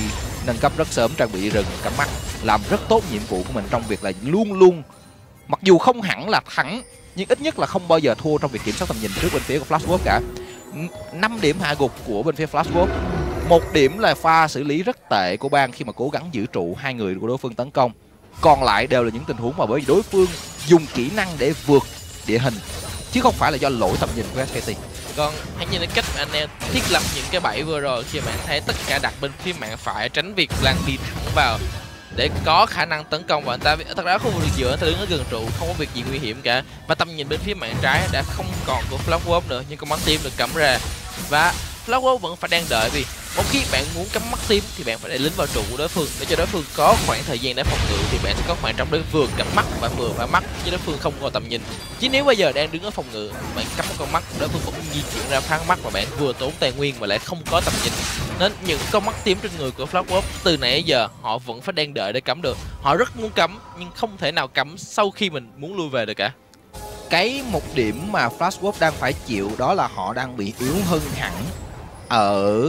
nâng cấp rất sớm trang bị rừng cắm mắt, làm rất tốt nhiệm vụ của mình trong việc là luôn luôn, mặc dù không hẳn là thắng nhưng ít nhất là không bao giờ thua trong việc kiểm soát tầm nhìn trước bên phía của Flashwolf cả. Năm điểm hạ gục của bên phía Flashwolf, một điểm là pha xử lý rất tệ của Bang khi mà cố gắng giữ trụ hai người của đối phương tấn công. Còn lại đều là những tình huống mà bởi vì đối phương dùng kỹ năng để vượt địa hình chứ không phải là do lỗi tầm nhìn của ét ca tê. Còn hãy nhìn cái cách anh em thiết lập những cái bẫy vừa rồi, khi bạn thấy tất cả đặt bên phía mạng phải tránh việc Blanc đi thẳng vào để có khả năng tấn công vào anh ta. Thật ra không được giữa, anh ta đứng ở gần trụ không có việc gì nguy hiểm cả, và tầm nhìn bên phía mạng trái đã không còn của Flashwolf nữa, nhưng con mắt tim được cắm ra và Flashwolf vẫn phải đang đợi, vì một khi bạn muốn cắm mắt tím thì bạn phải để lính vào trụ của đối phương để cho đối phương có khoảng thời gian để phòng ngự, thì bạn sẽ có khoảng trống để vừa cắm mắt và vừa phá mắt chứ đối phương không có tầm nhìn. Chứ nếu bây giờ đang đứng ở phòng ngự, bạn cắm một con mắt, đối phương cũng di chuyển ra phá mắt và bạn vừa tốn tài nguyên mà lại không có tầm nhìn, nên những con mắt tím trên người của Flashwolf từ nãy đến giờ họ vẫn phải đang đợi để cắm được. Họ rất muốn cắm nhưng không thể nào cắm sau khi mình muốn lui về được cả. Cái một điểm mà Flashwolf đang phải chịu đó là họ đang bị yếu hơn hẳn ở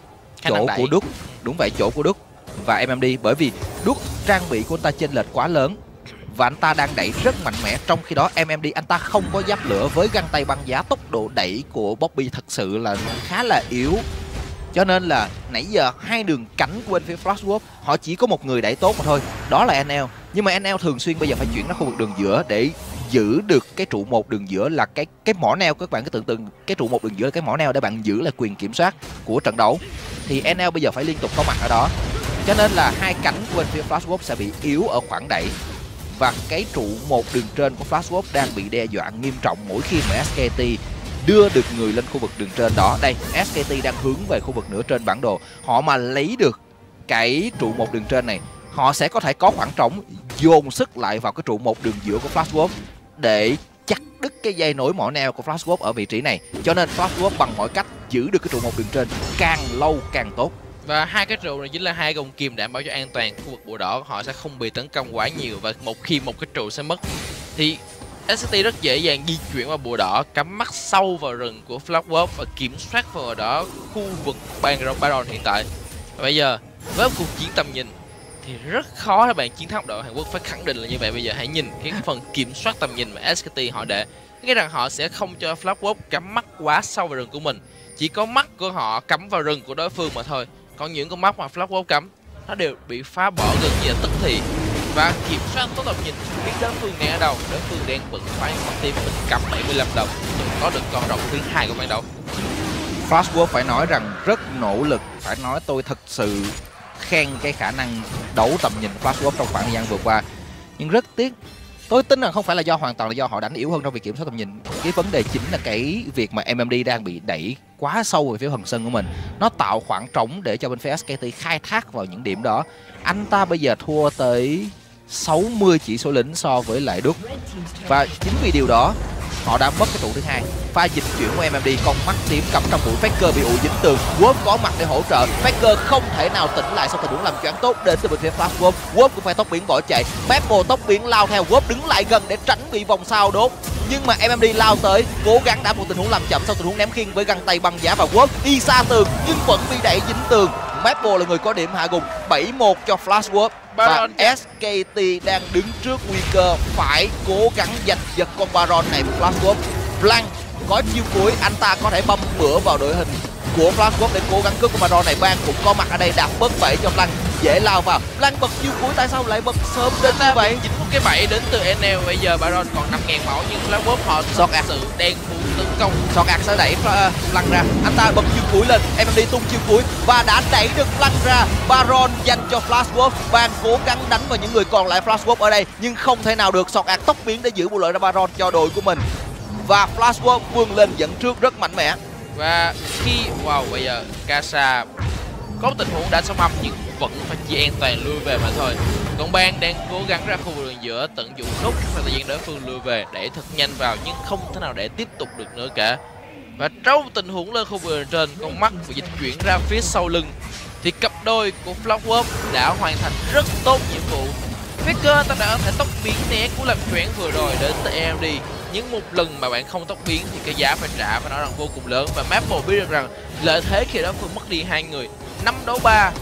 chỗ của Đúc. Đúng vậy, chỗ của Đúc và em em đê, bởi vì Đúc trang bị của anh ta chênh lệch quá lớn và anh ta đang đẩy rất mạnh mẽ, trong khi đó em em đê anh ta không có giáp lửa với găng tay băng giá. Tốc độ đẩy của Bobby thật sự là khá là yếu, cho nên là nãy giờ hai đường cánh của bên phía Flashwolf họ chỉ có một người đẩy tốt mà thôi, đó là en lờ. Nhưng mà en lờ thường xuyên bây giờ phải chuyển ra khu vực đường giữa để giữ được cái trụ một đường giữa, là cái cái mỏ neo. Các bạn cứ tưởng tượng cái trụ một đường giữa là cái mỏ neo để bạn giữ lại quyền kiểm soát của trận đấu, thì en lờ bây giờ phải liên tục có mặt ở đó, cho nên là hai cánh của bên phía Flashwolf sẽ bị yếu ở khoảng đẩy, và cái trụ một đường trên của Flashwolf đang bị đe dọa nghiêm trọng mỗi khi mà ét ca tê đưa được người lên khu vực đường trên đó. Đây, ét ca tê đang hướng về khu vực nửa trên bản đồ, họ mà lấy được cái trụ một đường trên này, họ sẽ có thể có khoảng trống dồn sức lại vào cái trụ một đường giữa của Flashwolf để chặt đứt cái dây nối mỏ neo của Flashwolf ở vị trí này. Cho nên Flashwolf bằng mọi cách giữ được cái trụ một đường trên càng lâu càng tốt. Và hai cái trụ này chính là hai gông kim đảm bảo cho an toàn khu vực bùa đỏ, họ sẽ không bị tấn công quá nhiều, và một khi một cái trụ sẽ mất thì ét ca tê rất dễ dàng di chuyển vào bùa đỏ, cắm mắt sâu vào rừng của Flashwolf và kiểm soát vào đó khu vực Baron hiện tại. Và bây giờ với một cuộc chiến tầm nhìn thì rất khó để bạn chiến thắng đội Hàn Quốc, phải khẳng định là như vậy. Bây giờ hãy nhìn cái phần kiểm soát tầm nhìn mà ét ca tê họ để, nghĩa rằng họ sẽ không cho Flashwolf cắm mắt quá sâu vào rừng của mình, chỉ có mắt của họ cắm vào rừng của đối phương mà thôi. Còn những con mắt mà Flashwolf cắm nó đều bị phá bỏ gần như là tức thì, và kiểm soát tốt tầm nhìn, biết đối phương đang ở đâu. Đối phương đang bận phải mất tim, mình cắm bảy mươi lăm đồng để có được con rồng thứ hai của ban đầu. Flashwolf phải nói rằng rất nỗ lực, phải nói tôi thật sự khen cái khả năng đấu tầm nhìn Flashwolf trong khoảng thời gian vừa qua, nhưng rất tiếc. Tôi tin rằng không phải là do hoàn toàn là do họ đánh yếu hơn trong việc kiểm soát tầm nhìn. Cái vấn đề chính là cái việc mà em em đê đang bị đẩy quá sâu về phía phần sân của mình, nó tạo khoảng trống để cho bên phía ét ca tê khai thác vào những điểm đó. Anh ta bây giờ thua tới sáu mươi chỉ số lính so với lại Đúc, và chính vì điều đó họ đã mất cái trụ thứ hai. Pha dịch chuyển của em em đê, con mắt tím cầm trong mũi, Faker bị ụ dính tường, Wolf có mặt để hỗ trợ, Faker không thể nào tỉnh lại sau tình huống làm choáng tốt đến từ bên phía Flashwolf. Wolf cũng phải tốc biến bỏ chạy, Maple tốc biến lao theo, Wolf đứng lại gần để tránh bị vòng sao đốt, nhưng mà em em đê lao tới cố gắng đá một tình huống làm chậm sau tình huống ném khiên với găng tay băng giá, và Wolf đi xa tường nhưng vẫn bị đẩy dính tường. Maple là người có điểm hạ gục, bảy một cho Flashwolf. Và ét ca tê đang đứng trước nguy cơ phải cố gắng giành giật con Baron này của Flashwolf. Blanc có chiêu cuối, anh ta có thể băm bữa vào đội hình của Flashwolf để cố gắng cướp con Baron này. Bang cũng có mặt ở đây, đặt bớt bẫy cho Blanc, dễ lao vào. Blanc bật chiêu cuối, tại sao lại bật sớm đến như vậy? Chính một cái bẫy đến từ en lờ, bây giờ Baron còn năm nghìn máu nhưng Flashwolf họ thật sự đang muốn tấn công. Sọt ạc sẽ đẩy Blanc ra, anh ta bật chiêu cuối lên, em em đê tung chiêu cuối và đã đẩy được Blanc ra. Baron dành cho Flashwolf, Bang cố gắng đánh vào những người còn lại Flashwolf ở đây nhưng không thể nào được. Sọt ạc tốc biến để giữ bộ lợi ra Baron cho đội của mình, và Flashwolf vươn lên dẫn trước rất mạnh mẽ. Và khi wow, bây giờ Casa có tình huống đã sống âm nhưng vẫn phải chỉ an toàn lui về mà thôi. Còn Bang đang cố gắng ra khu vực đường giữa, tận dụng tốt các thời gian đối phương lui về để thật nhanh vào nhưng không thể nào để tiếp tục được nữa cả. Và trong tình huống lên khu vực đường trên, con mắt bị dịch chuyển ra phía sau lưng thì cặp đôi của Flashwolf đã hoàn thành rất tốt nhiệm vụ. Faker ta đã có thể tốc biến né cú làm choáng vừa rồi đến từ em em đê, nhưng một lần mà bạn không tốc biến thì cái giá phải trả phải nói rằng vô cùng lớn. Và Maple biết được rằng lợi thế khi đó phương mất đi hai người, năm đấu ba,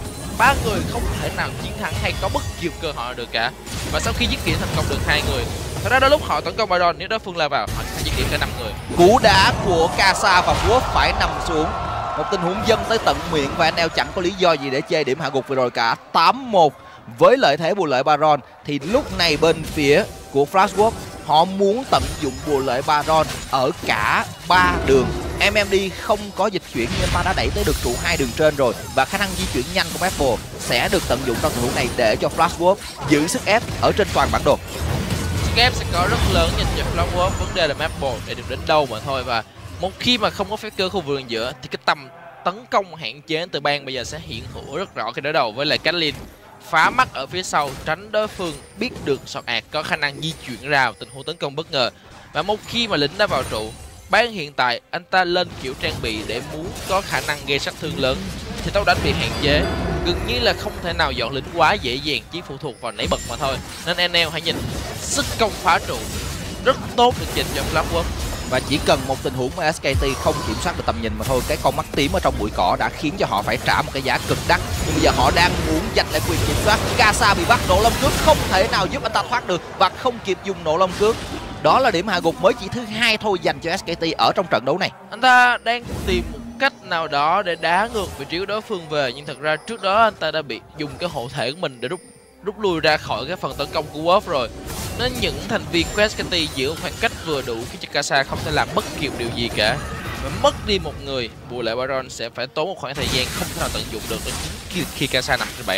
ba người không thể nào chiến thắng hay có bất kỳ cơ hội được cả. Và sau khi dứt điểm thành công được hai người, thật ra đôi lúc họ tấn công Baron, nếu đối phương lao vào họ sẽ dứt điểm cả năm người. Cú đá của Kasa và Wolf phải nằm xuống, một tình huống dâng tới tận miệng và anh em chẳng có lý do gì để chê điểm hạ gục vừa rồi cả. Tám một với lợi thế bù lợi Baron, thì lúc này bên phía của Flashwolf họ muốn tận dụng bù lợi Baron ở cả ba đường. em em đê không có dịch chuyển nhưng ta đã đẩy tới được trụ hai đường trên rồi, và khả năng di chuyển nhanh của Maple sẽ được tận dụng trong tình huống này để cho Flashwolf giữ sức ép ở trên toàn bản đồ. Sức ép sẽ có rất lớn dành cho Flashwolf, vấn đề là Maple để được đến đâu mà thôi. Và một khi mà không có phép cơ khu vực giữa thì cái tầm tấn công hạn chế từ bang bây giờ sẽ hiện hữu rất rõ khi đối đầu với lại Caitlyn. Phá mắt ở phía sau, tránh đối phương biết được sọt ạt có khả năng di chuyển ra tình huống tấn công bất ngờ. Và một khi mà lính đã vào trụ, Bang hiện tại anh ta lên kiểu trang bị để muốn có khả năng gây sát thương lớn thì tốc đánh bị hạn chế, gần như là không thể nào dọn lính quá dễ dàng, chỉ phụ thuộc vào nảy bật mà thôi. Nên en lờ hãy nhìn sức công phá trụ rất tốt được dành cho Flashwolf. Và chỉ cần một tình huống mà ét ca tê không kiểm soát được tầm nhìn mà thôi, cái con mắt tím ở trong bụi cỏ đã khiến cho họ phải trả một cái giá cực đắt. Nhưng bây giờ họ đang muốn giành lại quyền kiểm soát. Kasa bị bắt, nổ lâm cước không thể nào giúp anh ta thoát được và không kịp dùng nổ lâm cước. Đó là điểm hạ gục mới chỉ thứ hai thôi dành cho ét ca tê ở trong trận đấu này. Anh ta đang tìm một cách nào đó để đá ngược vị trí của đối phương về, nhưng thật ra trước đó anh ta đã bị dùng cái hộ thể của mình để rút rút lui ra khỏi cái phần tấn công của Wolf rồi. Nên những thành viên của ét ca tê giữ khoảng cách vừa đủ khiến cho Kasa không thể làm bất kỳ điều gì cả. Và mất đi một người, bù lại Baron sẽ phải tốn một khoảng thời gian không thể nào tận dụng được khi, khi Kasa nằm trên bảng.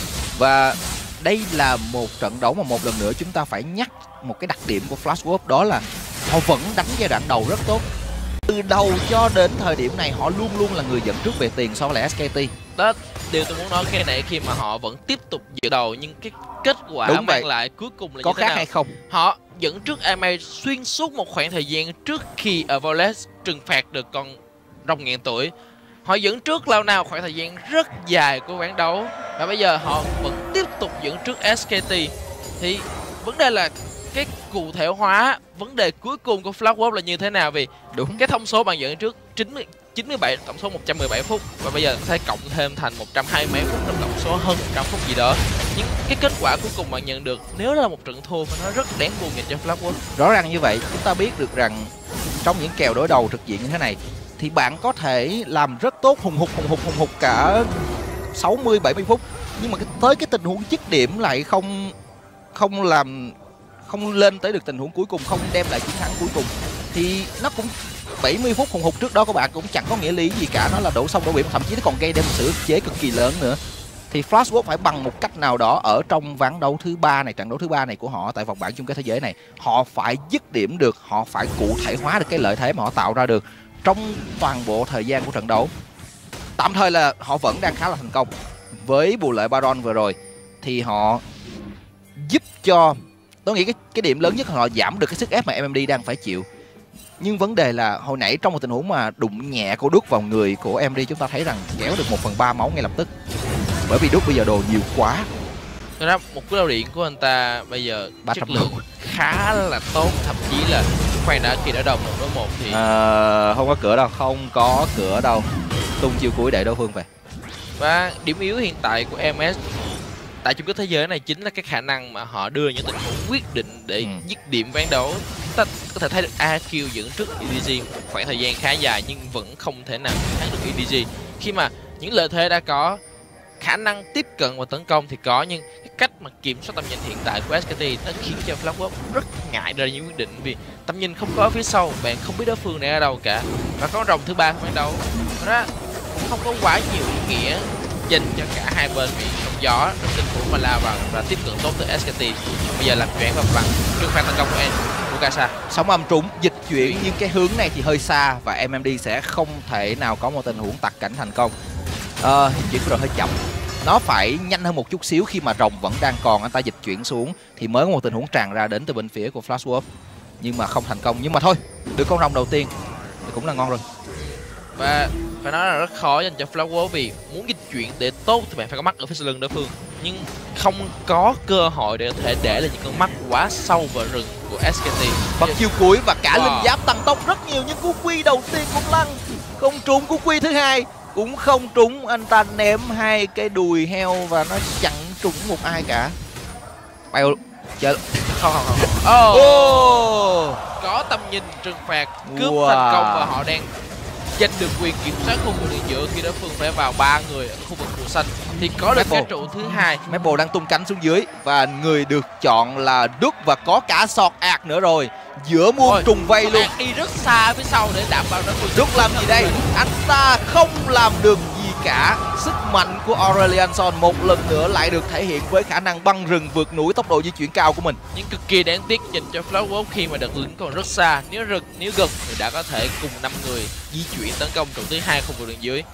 Và đây là một trận đấu mà một lần nữa chúng ta phải nhắc một cái đặc điểm của Flashwolf, đó là họ vẫn đánh giai đoạn đầu rất tốt. Từ đầu cho đến thời điểm này họ luôn luôn là người dẫn trước về tiền so với lại ét ca tê. Đó, điều tôi muốn nói cái này khi mà họ vẫn tiếp tục giữ đầu, nhưng cái kết quả Đúng mang vậy. lại cuối cùng là Có như thế khác nào? hay không? Họ dẫn trước a em a xuyên suốt một khoảng thời gian trước khi Avoles trừng phạt được con rồng ngàn tuổi. Họ dẫn trước lâu nào khoảng thời gian rất dài của ván đấu, và bây giờ họ vẫn tiếp tục dẫn trước ét ca tê. Thì vấn đề là cái cụ thể hóa vấn đề cuối cùng của Flashwolf là như thế nào? Vì Đúng. cái thông số bạn dẫn trước chín mươi, chín mươi bảy, tổng số một trăm mười bảy phút, và bây giờ có thể cộng thêm thành một trăm hai mươi mấy phút, trong tổng số hơn một trăm phút gì đó. Nhưng cái kết quả cuối cùng bạn nhận được nếu là một trận thua phải nói rất đáng buồn dành cho Flashwolf. Rõ ràng như vậy, chúng ta biết được rằng trong những kèo đối đầu trực diện như thế này thì bạn có thể làm rất tốt, hùng hục hùng hục hùng hục cả sáu mươi bảy mươi phút, nhưng mà cái, tới cái tình huống dứt điểm lại không không làm không lên tới được tình huống cuối cùng, không đem lại chiến thắng cuối cùng, thì nó cũng bảy mươi phút hùng hục trước đó của bạn cũng chẳng có nghĩa lý gì cả. Nó là đổ sông đổ biển, thậm chí nó còn gây đem sự ức chế cực kỳ lớn nữa. Thì Flashwolf phải bằng một cách nào đó ở trong ván đấu thứ ba này, trận đấu thứ ba này của họ tại vòng bảng chung kết thế giới này, họ phải dứt điểm được, họ phải cụ thể hóa được cái lợi thế mà họ tạo ra được trong toàn bộ thời gian của trận đấu. Tạm thời là họ vẫn đang khá là thành công. Với bù lợi Baron vừa rồi thì họ giúp cho, tôi nghĩ cái cái điểm lớn nhất là họ giảm được cái sức ép mà em em đê đang phải chịu. Nhưng vấn đề là hồi nãy trong một tình huống mà đụng nhẹ của Đúc vào người của em em đê, chúng ta thấy rằng kéo được một phần ba máu ngay lập tức. Bởi vì Đúc bây giờ đồ nhiều quá. Thật ra một cú đao điện của anh ta bây giờ ba chất trăm lượng khá là tốt, thậm chí là khoan đã khi đã đầu một đối một thì à, không có cửa đâu, không có cửa đâu. Tung chiêu cuối để đối phương về. Và điểm yếu hiện tại của em ét tại chung kết thế giới này chính là cái khả năng mà họ đưa những tình huống quyết định để ừ. dứt điểm ván đấu. Ta có thể thấy được a kiu dẫn trước e đê giê một khoảng thời gian khá dài nhưng vẫn không thể nào thắng được e đê giê. Khi mà những lợi thế đã có, khả năng tiếp cận và tấn công thì có, nhưng cái cách mà kiểm soát tầm nhìn hiện tại của ét ca tê nó khiến cho Flashwolf rất ngại đưa ra những quyết định, vì tầm nhìn không có ở phía sau, bạn không biết đối phương này ở đâu cả. Và con rồng thứ ba của ván đấu đó cũng không có quá nhiều ý nghĩa dành cho cả hai bên, vì trong gió trong tình huống mà lao vào và tiếp cận tốt từ ét ca tê bây giờ làm chuyển vào bằng trừng phạt tấn công của em của Kasa. Sóng âm trúng dịch chuyển nhưng cái hướng này thì hơi xa và em em đê sẽ không thể nào có một tình huống tặc cảnh thành công. Ờ, chuyển rồi hơi chậm, nó phải nhanh hơn một chút xíu. Khi mà rồng vẫn đang còn, anh ta dịch chuyển xuống thì mới có một tình huống tràn ra đến từ bên phía của Flashwolf, nhưng mà không thành công. Nhưng mà thôi, được con rồng đầu tiên thì cũng là ngon rồi. Và phải nói là rất khó dành cho Flashwolf, vì muốn dịch chuyển để tốt thì bạn phải có mắt ở phía sau lưng đối phương, nhưng không có cơ hội để có thể để là những con mắt quá sâu vào rừng của ét ca tê. Bật chiêu cuối và cả wow. linh giáp tăng tốc rất nhiều, nhưng cú quy đầu tiên cũng lăn không trúng cú quy thứ hai. cũng không trúng. Anh ta ném hai cái đùi heo và nó chẳng trúng một ai cả. Bèo chờ không không không, không. Oh. Oh. Có tầm nhìn trừng phạt cướp Wow. thành công và họ đang giành được quyền kiểm soát khu vực đường giữa khi đối phương phải vào ba người ở khu vực màu xanh thì có được Maple. cái trụ thứ hai. Maple đang tung cánh xuống dưới và người được chọn là Đức và có cả sọt ạc nữa rồi. Giữa muôn Ôi, trùng vây luôn. đi rất xa phía sau để đảm bảo đối phương. Đức làm gì đây? Anh ta không làm được gì cả. Sức mạnh của Aurelianson một lần nữa lại được thể hiện với khả năng băng rừng vượt núi, tốc độ di chuyển cao của mình. Nhưng cực kỳ đáng tiếc dành cho Flashwolf khi mà đợt lính còn rất xa. Nếu rực nếu gần thì đã có thể cùng năm người di chuyển tấn công trụ thứ hai khu vực đường dưới.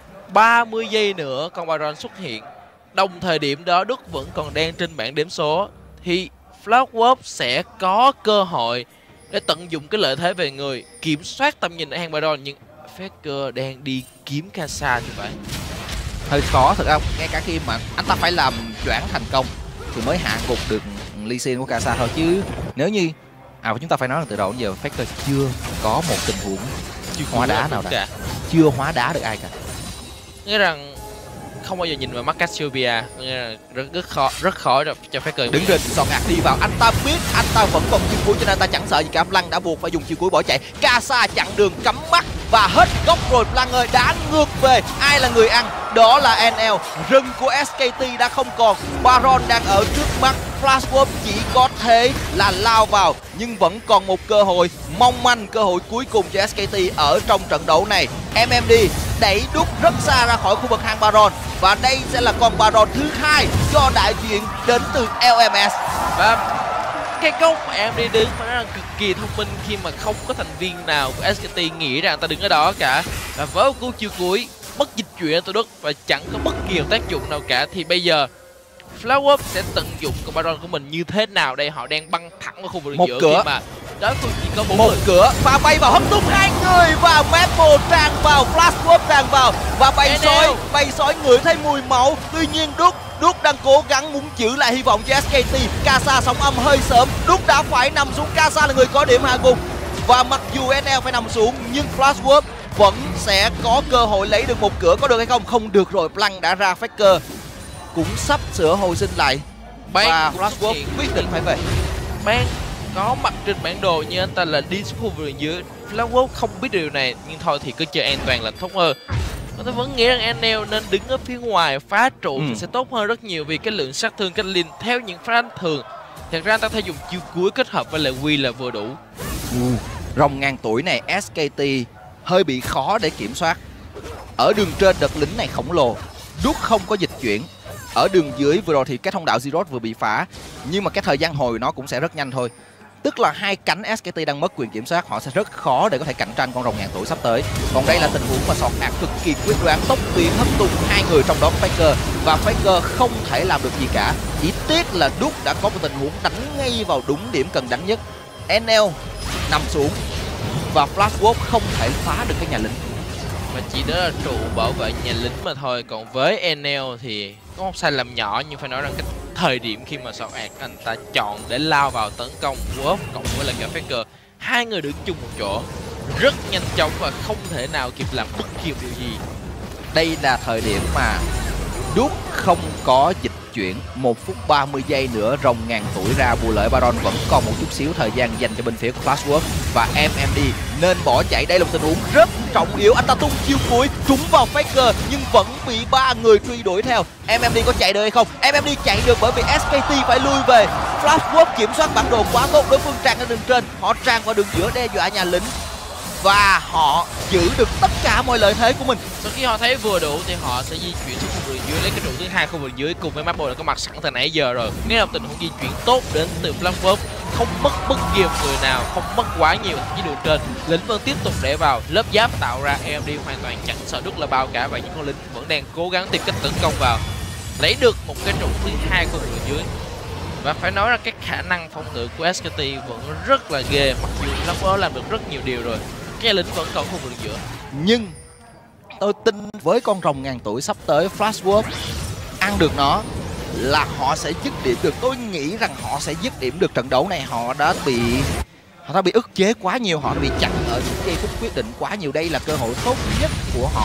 ba mươi giây nữa con Baron xuất hiện. Đồng thời điểm đó Đức vẫn còn đang trên bảng đếm số thì Flashwolf sẽ có cơ hội để tận dụng cái lợi thế về người, kiểm soát tầm nhìn ở hang Baron, nhưng Faker đang đi kiếm Kasa như vậy. Hơi khó thật không? Ngay cả khi mà anh ta phải làm choảng thành công thì mới hạ gục được Lee Sin của Kasa thôi, chứ nếu như à chúng ta phải nói là từ đầu đến giờ Faker chưa có một tình huống chưa hóa đá nào cả, chưa hóa đá được ai cả. Nghĩa rằng không bao giờ nhìn vào mắt Cassiopeia, nghĩa là rất rất khó rất khó cho Faker. Đứng trên sọt ạc đi vào, anh ta biết anh ta vẫn còn chiêu cuối cho nên anh ta chẳng sợ gì cả. Lăng đã buộc phải dùng chiêu cuối bỏ chạy. Kasa chặn đường cắm mắt và hết góc rồi. Lăng ơi, đã ngược về. Ai là người ăn? Đó là en lờ. Rừng của ét ca tê đã không còn. Baron đang ở trước mắt. Flashwolf chỉ có thể là lao vào nhưng vẫn còn một cơ hội mong manh, cơ hội cuối cùng cho ét ca tê ở trong trận đấu này. em em đê đẩy Đúc rất xa ra khỏi khu vực hang Baron và đây sẽ là con Baron thứ hai cho đại diện đến từ lờ em ét. Và cái góc mà em đi đứng phải nói là cực kỳ thông minh khi mà không có thành viên nào của ét ca tê nghĩ rằng ta đứng ở đó cả. Và với một cú chiêu cuối mất dịch chuyển từ Đức và chẳng có bất kỳ tác dụng nào cả thì bây giờ Flashwolf sẽ tận dụng con Baron của mình như thế nào đây? Họ đang băng thẳng vào khu vực một giữa cửa. khi mà đối phương chỉ có bốn một người. cửa và bay vào hất tung hai người và Maple tràn vào, Flashwolf tràn vào và bay sói bay sói ngửi thấy mùi máu. Tuy nhiên Đúc Đúc đang cố gắng muốn giữ lại hy vọng cho ét ca tê. Kasa sóng âm hơi sớm, Đúc đã phải nằm xuống. Kasa là người có điểm hạ gục và mặc dù en lờ phải nằm xuống nhưng Flashwolf vẫn sẽ có cơ hội lấy được một cửa. Có được hay không? Không được rồi. Blanc đã ra. Faker cũng sắp sửa hồi sinh lại và Flashwolf quyết định phải về. Bang có mặt trên bản đồ như anh ta là đi xuống khu vực dưới. Flashwolf không biết điều này nhưng thôi thì cứ chơi an toàn là tốt hơn. Tôi vẫn nghĩ rằng en lờ nên đứng ở phía ngoài phá trụ ừ. thì sẽ tốt hơn rất nhiều vì cái lượng sát thương cách Lin theo những phá đánh thường. Thật ra anh ta phải dùng chiêu cuối kết hợp với lại Quy là vừa đủ. Ừ. Rồng ngàn tuổi này ét ca tê hơi bị khó để kiểm soát. Ở đường trên đợt lính này khổng lồ, Đúc không có dịch chuyển. Ở đường dưới vừa rồi thì cái thông đạo Zerot vừa bị phá, nhưng mà cái thời gian hồi nó cũng sẽ rất nhanh thôi. Tức là hai cánh ét ca tê đang mất quyền kiểm soát, họ sẽ rất khó để có thể cạnh tranh con rồng ngàn tuổi sắp tới. Còn đây là tình huống mà sọt ạc cực kỳ quyết đoán, tốc biến hất tung hai người trong đó Faker và Faker không thể làm được gì cả. Chỉ tiếc là Đúc đã có một tình huống đánh ngay vào đúng điểm cần đánh nhất. en lờ nằm xuống và Flashwolf không thể phá được cái nhà lính. Và chỉ đó là trụ bảo vệ nhà lính mà thôi. Còn với en lờ thì có một sai lầm nhỏ nhưng phải nói rằng cái thời điểm khi mà sọt ạc anh ta chọn để lao vào tấn công Wolf cộng với lại cả Faker, hai người đứng chung một chỗ rất nhanh chóng và không thể nào kịp làm bất kỳ điều gì. Đây là thời điểm mà Đúc không có dịch chuyển. Một phút ba mươi giây nữa rồng ngàn tuổi ra, bù lợi Baron vẫn còn một chút xíu thời gian dành cho bên phía của Flashwolf và em em đê nên bỏ chạy. Đây là một tình huống rất trọng yếu. Anh ta tung chiêu cuối trúng vào Faker nhưng vẫn bị ba người truy đuổi theo. em em đê có chạy được hay không? em em đê chạy được bởi vì ét ca tê phải lui về. Flashwolf kiểm soát bản đồ quá tốt, đối phương tràn ra đường trên, họ tràn vào đường giữa đe dọa nhà lính và họ giữ được tất cả mọi lợi thế của mình. Sau khi họ thấy vừa đủ thì họ sẽ di chuyển xuống khu vực dưới, lấy cái trụ thứ hai khu vực dưới cùng với Maple đã có mặt sẵn từ nãy giờ rồi. Nếu là một tình huống di chuyển tốt đến từ Flashwolf, không mất bất kỳ một người nào, không mất quá nhiều ở đường trên, lính vẫn tiếp tục để vào lớp giáp tạo ra. em em đê hoàn toàn chẳng sợ Đức là bao cả và những con lính vẫn đang cố gắng tìm cách tấn công vào, lấy được một cái trụ thứ hai khu vực dưới. Và phải nói là cái khả năng phòng ngự của ét ca tê vẫn rất là ghê, mặc dù Flashwolf làm được rất nhiều điều rồi. Cái lính vẫn còn khu vực giữa. Nhưng tôi tin với con rồng ngàn tuổi sắp tới, Flashwolf ăn được nó là họ sẽ dứt điểm được. Tôi nghĩ rằng họ sẽ dứt điểm được trận đấu này. Họ đã bị họ đã bị ức chế quá nhiều, họ đã bị chặn ở những giây phút quyết định quá nhiều. Đây là cơ hội tốt nhất của họ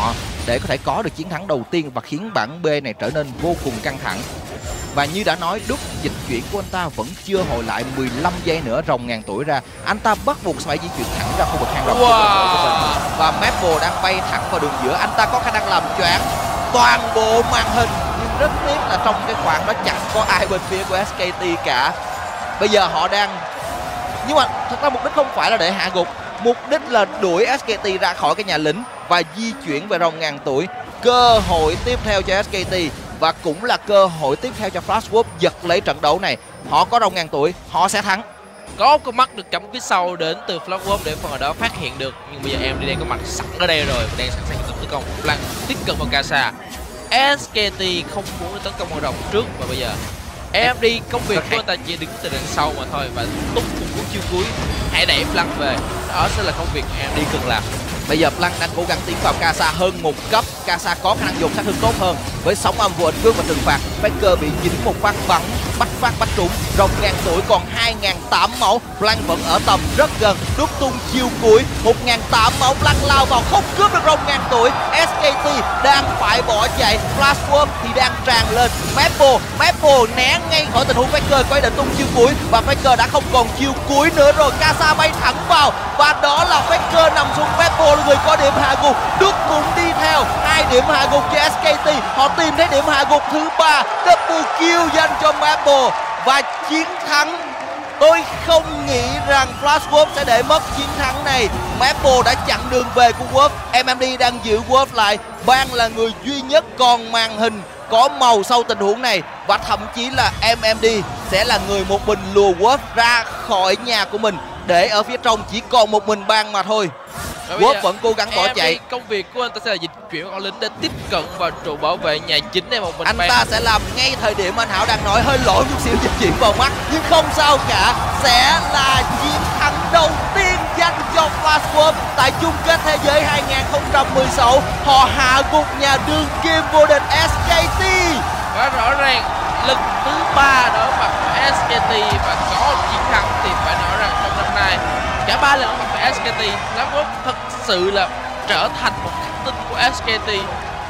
để có thể có được chiến thắng đầu tiên và khiến bảng B này trở nên vô cùng căng thẳng. Và như đã nói, đúc dịch chuyển của anh ta vẫn chưa hồi lại mười lăm giây nữa rồng ngàn tuổi ra. Anh ta bắt buộc phải di chuyển thẳng ra khu vực hang rồng wow. của mình. Và Maple đang bay thẳng vào đường giữa. Anh ta có khả năng làm choáng toàn bộ màn hình. Nhưng rất tiếc là trong cái khoảng đó chẳng có ai bên phía của ét ca tê cả. Bây giờ họ đang... Nhưng mà thật ra mục đích không phải là để hạ gục. Mục đích là đuổi ét ca tê ra khỏi cái nhà lính và di chuyển về rồng ngàn tuổi. Cơ hội tiếp theo cho ét ca tê và cũng là cơ hội tiếp theo cho Flashwolf giật lấy trận đấu này. Họ có rồng ngàn tuổi, họ sẽ thắng. Có con mắt được cắm phía sau đến từ Flashwolf để phần ở đó phát hiện được. Nhưng bây giờ em đi đây có mặt sẵn ở đây rồi và đang sẵn sàng tấn công. Blanc tiếp cận vào Casa. ét ca tê không muốn tấn công vào rồng trước và bây giờ em đi công việc của anh ta chỉ đứng từ đằng sau mà thôi và túc một cú chiêu cuối. Hãy đẩy Blanc về, đó sẽ là công việc em đi cần làm. Bây giờ Blanc đang cố gắng tiến vào Casa hơn một cấp. Casa có khả năng dùng sát thương tốt hơn với sóng âm của cương và trừng phạt. Faker bị dính một phát bắn, bắt phát bắt trúng. Rồng ngàn tuổi còn hai nghìn tám máu. Blanc vẫn ở tầm rất gần, đúc tung chiêu cuối. một nghìn tám máu, Blanc lao vào không cướp được rồng ngàn tuổi. ét ca tê đang phải bỏ chạy. Flashwolf thì đang tràn lên. Maple, Maple né ngay khỏi tình huống Faker có ý định tung chiêu cuối và Faker đã không còn chiêu cuối nữa rồi. Casa bay thẳng vào và đó là Faker nằm xuống. Maple là người có điểm hạ gục. Đức cũng đi theo hai điểm hạ gục cho ét ca tê. Họ tìm thấy điểm hạ gục thứ ba. Double kill dành cho Maple và chiến thắng. Tôi không nghĩ rằng Flashwolf sẽ để mất chiến thắng này. Maple đã chặn đường về của Wolf. em em đê đang giữ Wolf lại. Bang là người duy nhất còn màn hình có màu sau tình huống này. Và thậm chí là em em đê sẽ là người một mình lùa Wolf ra khỏi nhà của mình, để ở phía trong chỉ còn một mình Bang mà thôi. Wolf vẫn cố gắng bỏ chạy. Công việc của anh ta sẽ là dịch chuyển con lính để tiếp cận vào trụ bảo vệ nhà chính này một mình. Anh Bang. ta sẽ làm ngay thời điểm anh Hảo đang nói, hơi lỗi chút xíu dịch chuyển vào mắt nhưng không sao cả. Sẽ là chiến thắng đầu tiên dành cho Flashwolf tại chung kết thế giới hai không một sáu. Họ hạ gục nhà đương kim vô địch ét ca tê. Và rõ ràng lần thứ ba đối mặt với ét ca tê và có chiến thắng thì phải nói rằng trong năm nay cả ba lần đối mặt với ét ca tê, Flashwolf thật sự là trở thành một khắc tinh của ét ca tê.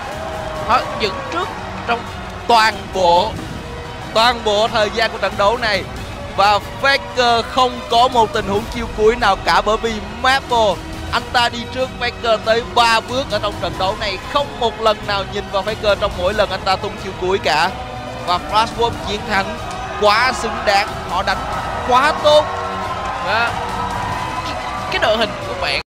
Họ dẫn trước trong toàn bộ toàn bộ thời gian của trận đấu này và Faker không có một tình huống chiêu cuối nào cả, bởi vì Maple anh ta đi trước Faker tới ba bước ở trong trận đấu này, không một lần nào nhìn vào Faker trong mỗi lần anh ta tung chiêu cuối cả. Và Flashwolf chiến thắng quá xứng đáng, họ đánh quá tốt. Và cái đội hình của bạn